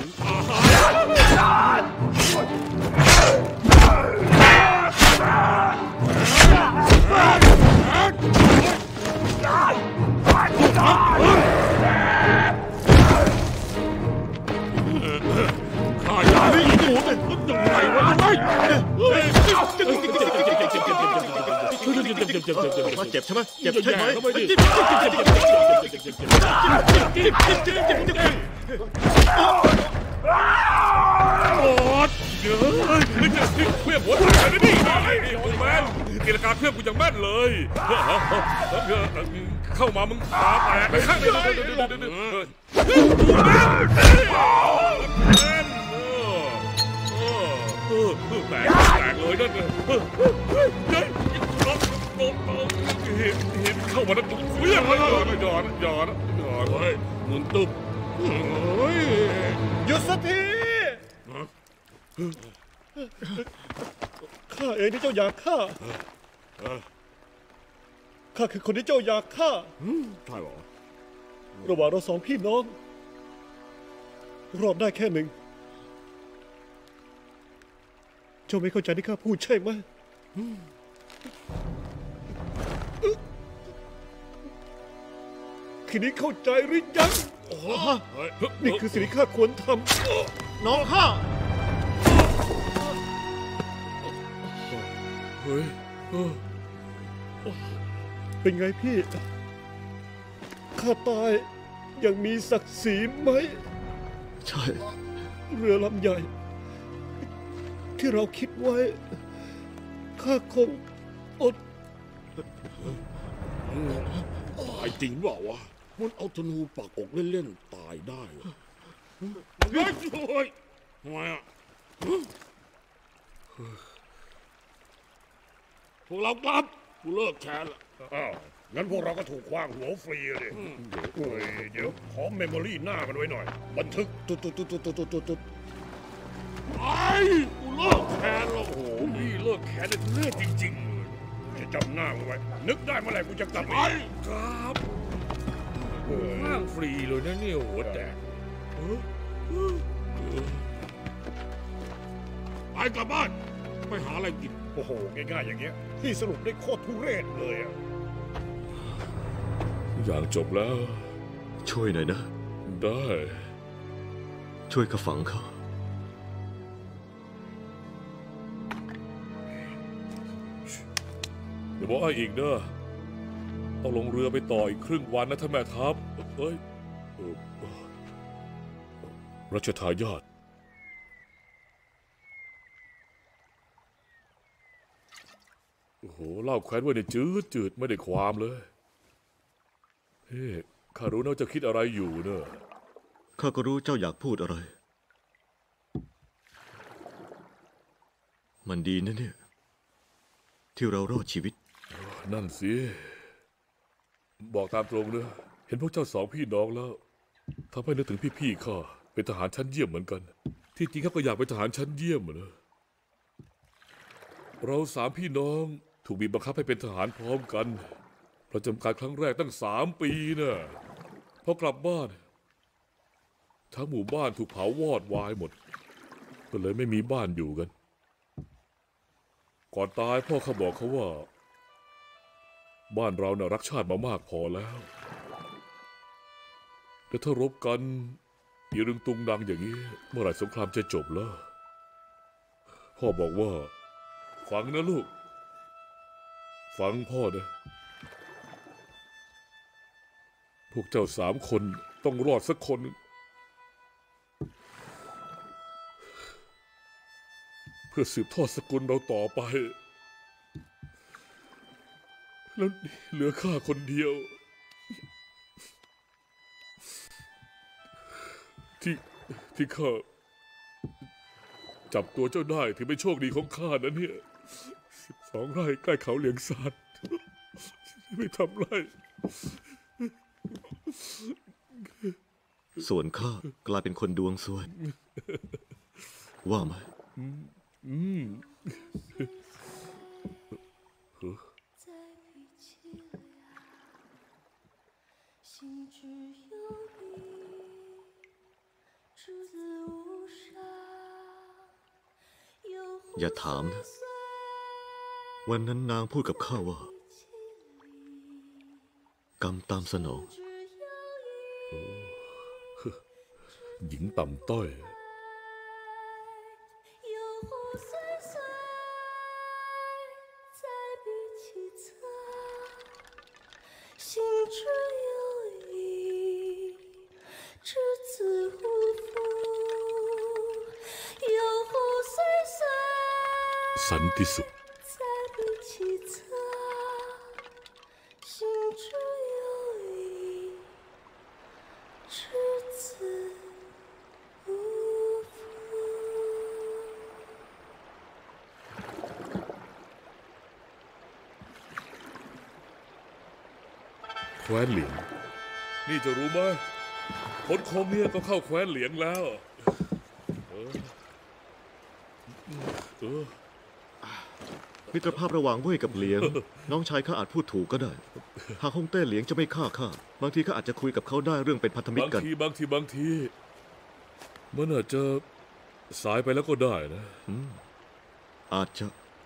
ข้าอยากให้หมูเป็นยังไงวะเฮ้ยเจ็บใช่ไหมเจ็บใช่ไหมโอ๊ยเดี๋ยวจะเคลื่อนหัวใจเลยนี่โอ้แมนกีฬาการเคลื่อนกูอย่างแม่นเลยเข้ามามึงตาแตกไปข้างเลยแตกแตกเลยนั่นเลยเห็นเห็นเข้ามาแล้วตุ้งเลี้ยงเลยหยอดหยอดหยอดเฮ้ยมึงตุ๊บหยุดสักทีข้าเองที่เจ้าอยากฆ่าข้าคือคนที่เจ้าอยากฆ่าใช่หรอระหว่างเราสองพี่น้องรอดได้แค่หนึ่งเจ้าไม่เข้าใจที่ข้าพูดใช่ไหมคืนนี้เข้าใจหรือยังนี่คือสิ่งที่ข้าควรทำน้องข้าเฮ้ยเป็นไงพี่ข้าตายยังมีศักดิ์ศรีไหมใช่เรือลำใหญ่ที่เราคิดไว้ข้าคงอดตายจริงเปล่าวะมันเอาธนูปักอกเล่นๆตายได้เฮ้ยเฮ้ยทำไมอ่ะพวกเรากลับกูเลิกแค้นละอ้าวงั้นพวกเราก็ถูกคว้างหัวฟรีเลยเฮ้ยเดี๋ยวขอเมมโมรี่หน้ามันไว้หน่อยบันทึกตุ๊ดตุ๊ดตุ๊ดตุ๊ดตุ๊ดตุ๊ดไอ้กูเลิกแค้นแล้วโอ้โหพี่เลิกแค้นเลยเลิกจริงๆจะจำหน้ามันไว้นึกได้เมื่อไหร่กูจะกลับไปครับห้างฟรีเลยนะเนี่ยหัวแตกไปกลับบ้านไปหาอะไรกินโอ้โหง่ายๆอย่างเงี้ยที่สรุปได้โคตรทุเรศเลยอ่ะอย่างจบแล้วช่วยหน่อยนะได้ช่วยกระฝังเขาเดี๋ยวบอกไอ้อีกเนอะต้องลงเรือไปต่ออีกครึ่งวันนะท่านแม่ทัพเอ้ยรัชทายาทโอ้โหเล่าแคว้นไว้ในจืดจืดไม่ได้ความเลยเฮ้ข้ารู้นะว่าเจ้าคิดอะไรอยู่เนอะข้าก็รู้เจ้าอยากพูดอะไรมันดีนะเนี่ยที่เรารอดชีวิตนั่นสิบอกตามตรงเนอะเห็นพวกเจ้าสองพี่น้องแล้วทำให้นึกถึงพี่ๆข้าเป็นทหารชั้นเยี่ยมเหมือนกันที่จริงเขาก็อยากเป็นทหารชั้นเยี่ยมนะเราสามพี่น้องถูกบีบบังคับให้เป็นทหารพร้อมกันประจำการครั้งแรกตั้งสามปีน่ะพอกลับบ้านทั้งหมู่บ้านถูกเผาวอดวายหมดก็เลยไม่มีบ้านอยู่กันก่อนตายพ่อเขาบอกเขาว่าบ้านเราน่ะรักชาติมามากพอแล้วแต่ถ้ารบกันอีรึงตุงดังอย่างนี้เมื่อไหร่สงครามจะจบล่ะพ่อบอกว่าฟังนะลูกฟังพ่อนะพวกเจ้าสามคนต้องรอดสักคนเพื่อสืบทอดสกุลเราต่อไปแล้วเหลือข้าคนเดียวที่ที่ข้าจับตัวเจ้าได้ถือเป็นโชคดีของข้านะเนี่ยสิบสองไร่ใกล้เขาเหลียงซานไม่ทำไรส่วนข้ากลายเป็นคนดวงซวยว่าไหมอืมอย่าถามนะวันนั้นนางพูดกับข้าว่ากรรมตามสนองหญิงต่ำต้อยสันติสุขแคว้นเหลียงนี่จะรู้ไหมผลคมเนี่ยก็เข้าแคว้นเหลียงแล้วเออเออมิตรภาพระหว่างเว่ยกับเหลียง น้องชายข้าอาจพูดถูกก็ได้ หากฮ่องเต้เหลียงจะไม่ฆ่าข้าบางทีข้าอาจจะคุยกับเขาได้เรื่องเป็นพันธมิตรกันบางทีบางทีบางทีมันอาจจะสายไปแล้วก็ได้นะอาจจะ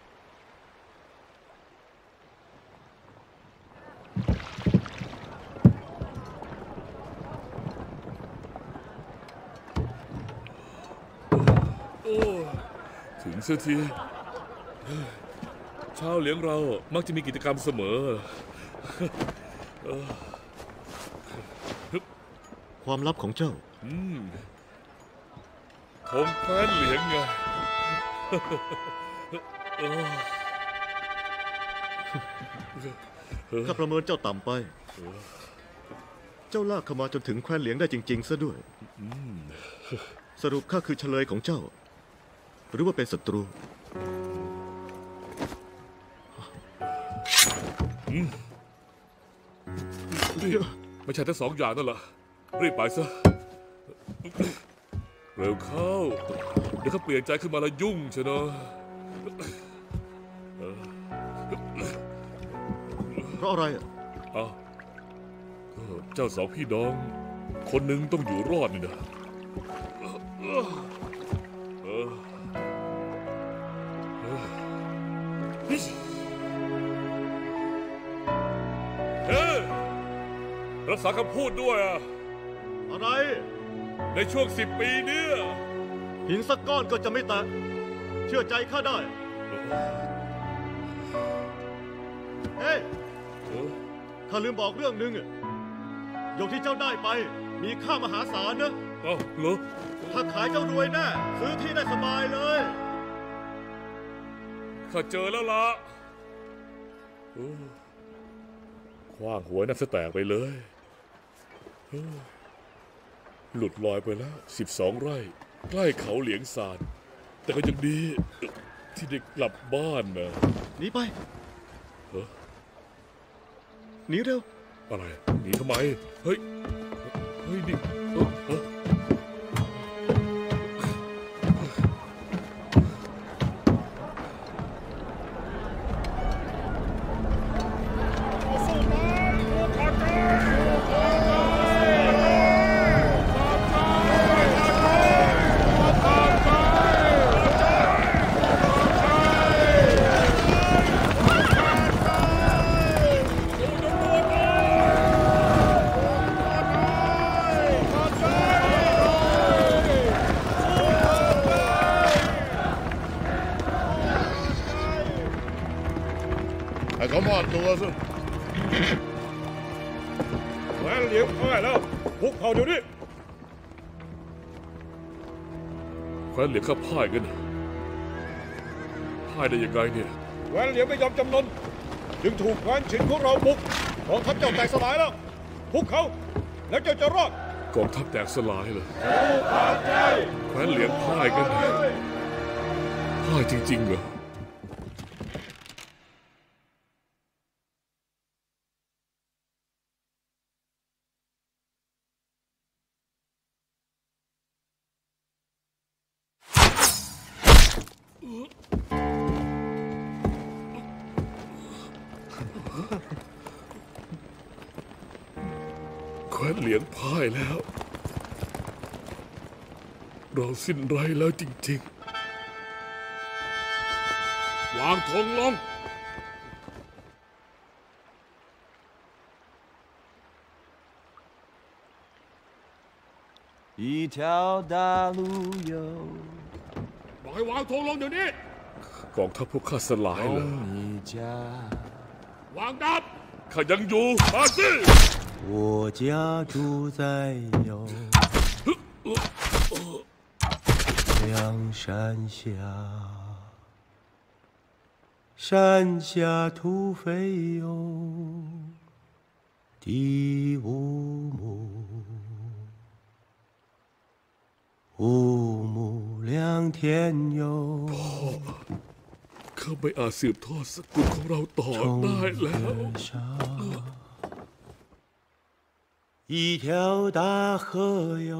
ถึงเสียทีชาวเหลียงเรามักจะมีกิจกรรมเสมอความลับของเจ้าของแคว้นเหลียงไงข้าประเมินเจ้าต่ำไปเจ้าลากเข้ามาจนถึงแคว้นเหลียงได้จริงๆซะด้วยสรุปข้าคือเฉลยของเจ้าหรือว่าเป็นศัตรูนี่ไม่ใช่ทั้งสองอย่างนั่นแหละรีบไปซะเร็วเข้าเดี๋ยวเขาเปลี่ยนใจขึ้นมาแล้วยุ่งเชียวนะเพราะอะไรอ่ะอ้าวเจ้าสองพี่น้องคนหนึ่งต้องอยู่รอดนี่นะเฮ้ยรักษาคำพูดด้วยอ่ะอะไรในช่วงสิบปีนี้หินสักก้อนก็จะไม่แตะเชื่อใจข้าได้เฮ้ยข้าลืมบอกเรื่องหนึ่งหยกที่เจ้าได้ไปมีค่ามหาศาลนะอ้าวเหรอถ้าขายเจ้ารวยแน่ซื้อที่ได้สบายเลยข้าเจอแล้วล่ะคว้างหัวนั่นแตกไปเลยหลุดลอยไปแล้วสิบสองไร่ใกล้เขาเหลียงซานแต่ก็ยังดีที่ได้กลับบ้านนะหนีไปหนีเร็วอะไรหนีทำไมเฮ้ยเฮ้ยนี่เขามอบตัวซะแหวนเหลียงพ่ายแล้วพุกเขาเดี๋ยวนี้แหวนเหลียงข้าพ่ายกันพ่ายได้ยังไงเนี่ยแหวนเหลียงไม่ยอมจำนนจึงถูกแหวนฉินของเราบุกกองทัพเจ้าแตกสลายแล้วพุกเขาแล้วเจ้าจะรอดกองทัพแตกสลายเลยแหวนเหลียงพ่ายกันพ่ายจริงๆเหรอแคว้นเหลียงพ่ายแล้วเราสิ้นไร้แล้วจริงๆวางธงลง一条大路有บอกให้วางธงลงเดี๋ยวนี้กองทัพพวกข้าสลายเลยวางดับข้ายังอยู่มาสิ我家住在有梁山下山下土肥哟，地无木，无木两天哟。 ข้าไม่อาจสืบทอดสกุลของเราต่อได้แล้ว一条大河哟，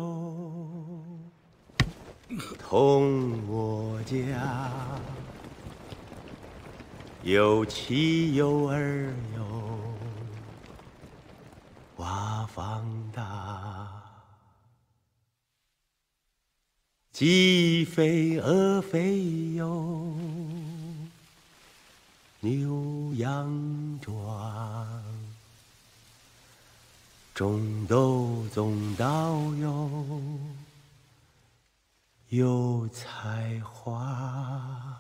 通我家，有妻有儿哟，娃放大，鸡飞鹅飞哟，牛羊壮。种豆种稻哟，有才华。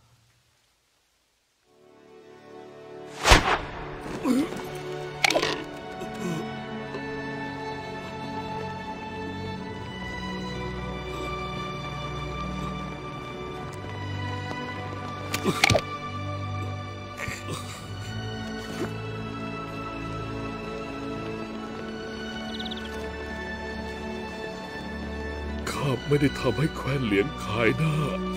ข้าไม่ได้ทำให้แคว้นเหลียนขายหน้า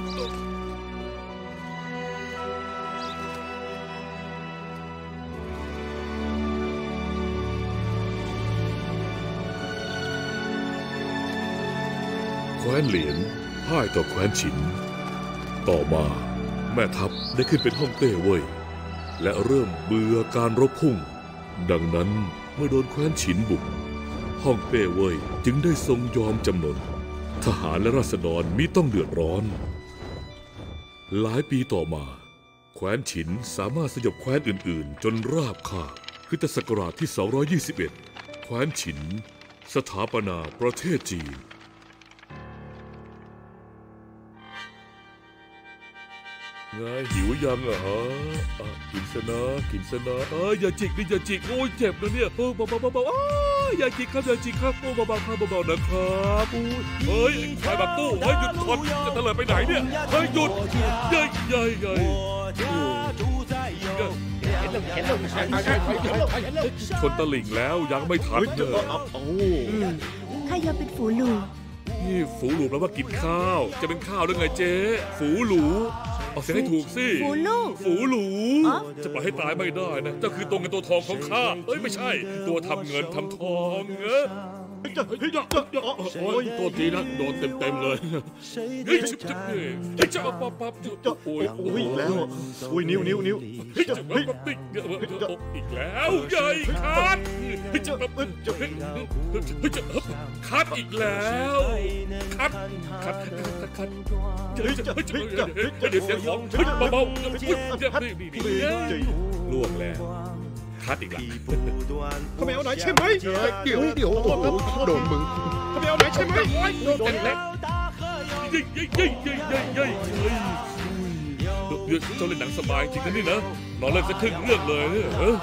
แคว้นเหลียนพ่ายต่อแคว้นฉินต่อมาแม่ทัพได้ขึ้นเป็นฮ่องเต้เว่ยและเริ่มเบื่อการรบพุ่งดังนั้นเมื่อโดนแคว้นฉินบุกฮ่องเต้เว่ยจึงได้ทรงยอมจำนนทหารและราษฎรมิต้องเดือดร้อนหลายปีต่อมาแคว้นฉินสามารถสยบแคว้นอื่นๆจนราบคาบคริสตศักราชที่สองร้อยยี่สิบเอ็ดแคว้นฉินสถาปนาประเทศจีนไงหิวยังอ่ะฮะอ่ะกินซะนะกินซะนะเอออย่าจิกนี่อย่าจิกโอ้ยเจ็บนะเนี่ยเออเบาๆเบาๆอ้าอย่าจิกครับอย่าจิกครับโอ้เบาๆครับเบาๆนะครับอุ้ยเฮ้ยควายบักตู้เฮ้ยหยุดก่อนจะเตลิดไปไหนเนี่ยเฮ้ยหยุดเย้ยเย้ยเย้ยชนตลิ่งแล้วยังไม่ทันเลยข้ายอมเป็นฝูหลู่นี่ฝูหลู่แปลว่ากินข้าวจะเป็นข้าวได้ไงเจ๊ฝูหลู่เอาเสียงให้ถูกสิฝูลู่ฝูหลู่จะปล่อยให้ตายไม่ได้นะเจ้าคือตัวเงินตัวทองของข้าเอ้ยไม่ใช่ตัวทำเงินทำทองเออเฮ้ยเฮ้ยโอ้ยตัวทีนะโดนเต็มเต็มเลยเฮ้ยชิบชิบเลยเฮ้ยจะเอาปั๊บปั๊บโอ้ยโอ้ยแล้วอุ้ยนิ้วนิ้วนิ้วเฮ้ยจะปั๊บปั๊บติ๊กอีกแล้วใหญ่ขาดเฮ้ยจะปั๊บเฮ้ยจะเฮ้ยจะขาดอีกแล้วขาดขาดขาดเฮ้ยจะเฮ้ยจะเดี๋ยวเสียงของเฮ้ยเบาๆเฮ้ยนี่นี่นี่ล่วงแล้วคัดอีกแล้วเขาไม่เอาไหนใช่ไหมเดี๋ยวเดี๋ยวโอ้โหโดนมึงเขาไม่เอาไหนใช่ไหมโดนเล็กเย้ยเย้ยเย้ยเย้ยเย้ยเย้ยเฮ้ยเดี๋ยวเจ้าเล่นหนังสบายจริงนะนี่นะนอนเล่นสักครึ่งเรื่องเลยเออ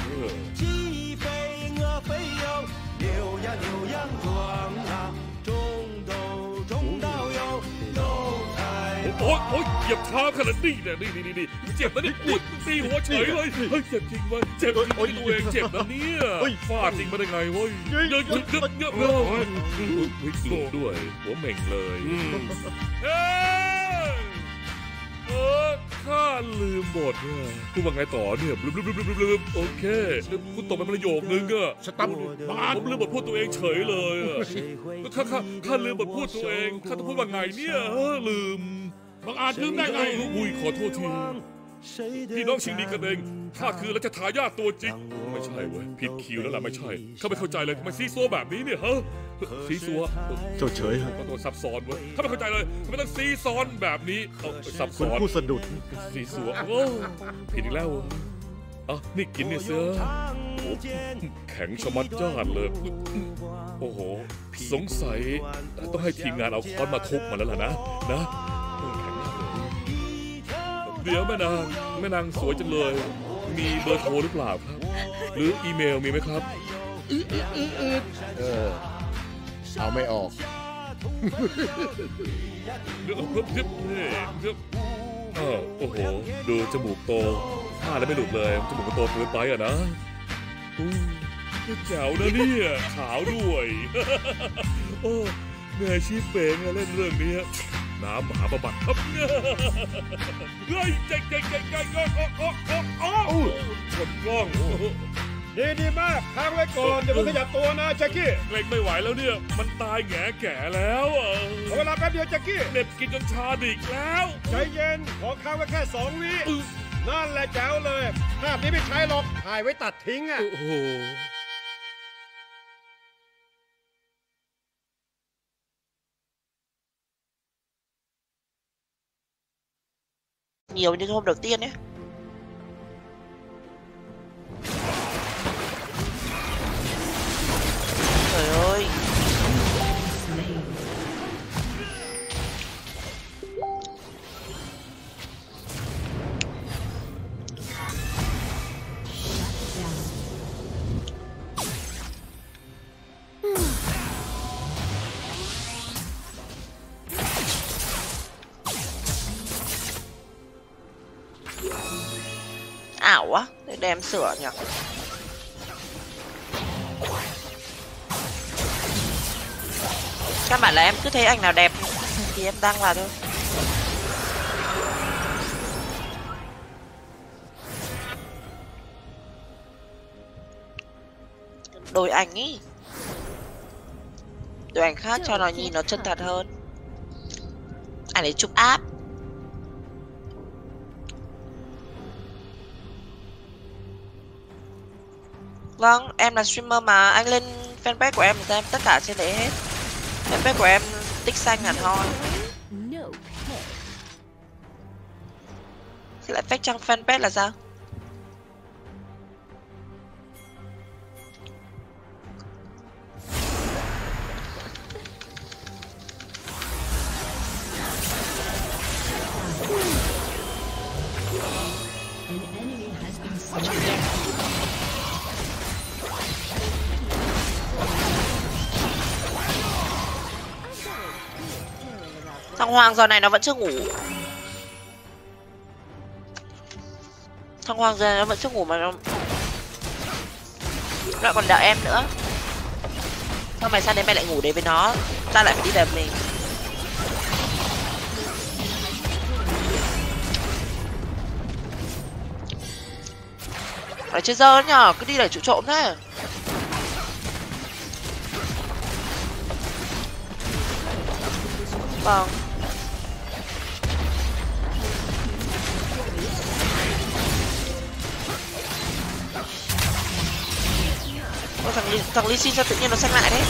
โอ๊ยโอ๊ยเหยียบเท้าขนาดนี้เนี่ยนี่นี่นี่เจ็บนะนี่อุดตีหัวเฉยเลยเฮ้ยเจ็บจริงวะเจ็บจริงตัวเองเจ็บนะเนี่ยฟาดจริงมาได้ไงวะเยอะเยอะเยอะเยอะเลยวิกฤตด้วยหัวเหม่งเลยเฮ้ยเออข้าลืมบทเนี่ยพูดว่าไงต่อเนี่ยลืมลืมลืมลืมลืมโอเคพูดตกไปประโยคนึงอะสตัมผมลืมบทพูดตัวเองเฉยเลยข้าข้าข้าลืมบทพูดตัวเองข้าต้องพูดว่าไงเนี่ยลืมบางอาจลืมได้ไงอุ้ยขอโทษทีพี่น้องชิงดีกันเองข้าคือรัชทายาทตัวจริงไม่ใช่เว้ยผิดคิวแล้วล่ะไม่ใช่ข้าไม่เข้าใจเลยทำไมซีซัวแบบนี้เนี่ยฮะซีซัวเจ้าเฉยก็ตัวซับซ้อนเว้ยข้าไม่เข้าใจเลยทำไมต้องซีซ้อนแบบนี้ซับซ้อนผู้สะดุดซีซัวโอ้ผิดอีกแล้วอ่ะนี่กินเนี่ยเสือโอ้แข็งชะมัดจ้านเลยโอ้โหสงสัยต้องให้ทีมงานเอาค้อนมาทุบมันแล้วล่ะนะนะเดี๋ยวแม่นางแม่นางสวยจังเลยมีเบอร์โทรหรือเปล่าครับหรืออีเมลมีไหมครับเออเอาไม่ออกเดี๋ยวเพิ่มเพิ่มเพิ่มอ้าวโอ้โหดูจมูกโตผ้าแล้วไม่หลุดเลยจมูกโตเกินไปอ่ะนะอู้แจ๋วนะเนี่ยขาวด้วย โอ้แม่ชีเป๋งเล่นเรื่องนี้น้ำมหาบำบัดครับเฮ้ยเจ๊งเจ๊งเจ๊งเจ๊งโอ้โอ้โอ้โอ้ชนกล้องดีดีมากค้างไว้ก่อนอย่าเพิ่งขยับตัวนะแจ็คกี้เกรงไม่ไหวแล้วเนี่ยมันตายแง่แก่แล้วขอเวลาแป๊บเดียวแจ็คกี้เด็บกินจนชาดิกแล้วใจเย็นขอค้างไว้แค่สองวินั่นแหละแจ๋วเลยภาพนี้ไม่ใช้หรอกถ่ายไว้ตัดทิ้งอ่ะโอ้โห nhiều như hôm đầu tiên ấy. Trời ơi. Ảo quá, để đem sửa nhỉ. Các bạn là em cứ thấy ảnh nào đẹp thì em đăng vào thôi. Đổi ảnh ý. Đổi ảnh khác cho nó nhìn nó chân thật hơn. Ảnh lấy chụp app. Vâng, em là streamer mà, anh lên fanpage của em xem tất cả trên đấy hết. Fanpage của em tích xanh hẳn hoi. Thế lại fake trang fanpage là sao? Thằng Hoàng giờ này nó vẫn chưa ngủ. Thằng Hoàng giờ này nó vẫn chưa ngủ mà nó lại còn đợi em nữa. Sao mày sang đến mày lại ngủ đấy với nó? Ta lại phải đi đợi mình. Nói chơi dơ nhở, cứ đi đẩy chủ trộm thế. Vâng. Ôi, thằng Ly, thằng Ly Sin sao tự nhiên nó xanh lại đấy.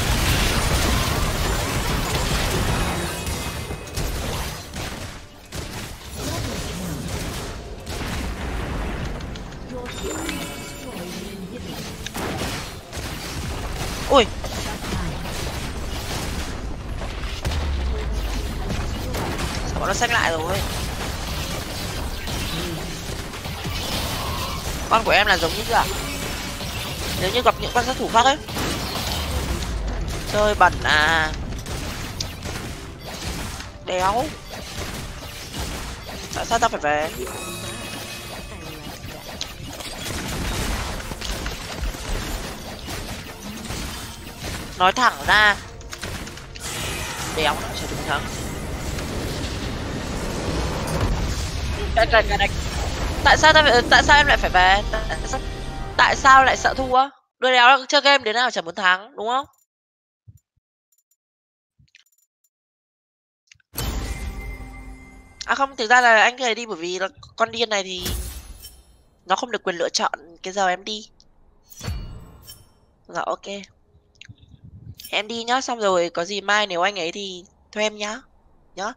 Ui. Sao bọn nó xanh lại rồi. Con của em là giống như chưa ạ? Nếu như gặp những con sát thủ khác ấy. Chơi bẩn à. Đéo. Tại sao tao phải về? Nói thẳng ra. Đéo, sẽ đúng thắng. Cái cái cái này. Tại sao ta phải, tại sao em lại phải về? Tại sao, tại sao lại sợ thua? Đứa đéo chơi game đến nào chẳng muốn thắng, đúng không? À không, thực ra là anh kể đi bởi vì là con điên này thì nó không được quyền lựa chọn cái giờ em đi. Dạ ok. Em đi nhá, xong rồi có gì mai nếu anh ấy thì thuê em nhá. Nhá.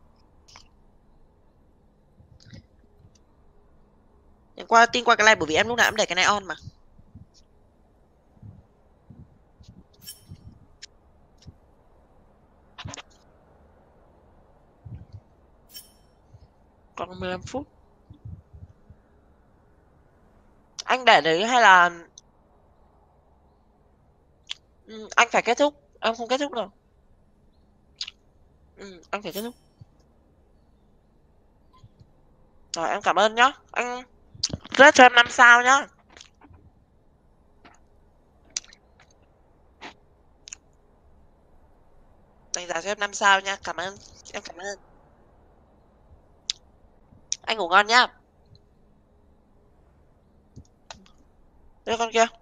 Qua tin qua cái này bởi vì em lúc nào em để cái này on mà. Còn mười lăm phút. Anh để đấy hay là ừ, anh phải kết thúc. Em không kết thúc đâu. Ừ, anh phải kết thúc. Rồi em cảm ơn nhá. Anh rate cho em năm sao nhá. Đánh giá cho em năm sao nha. Cảm ơn. Em cảm ơn. Anh ngủ ngon nhá. Đưa con kia.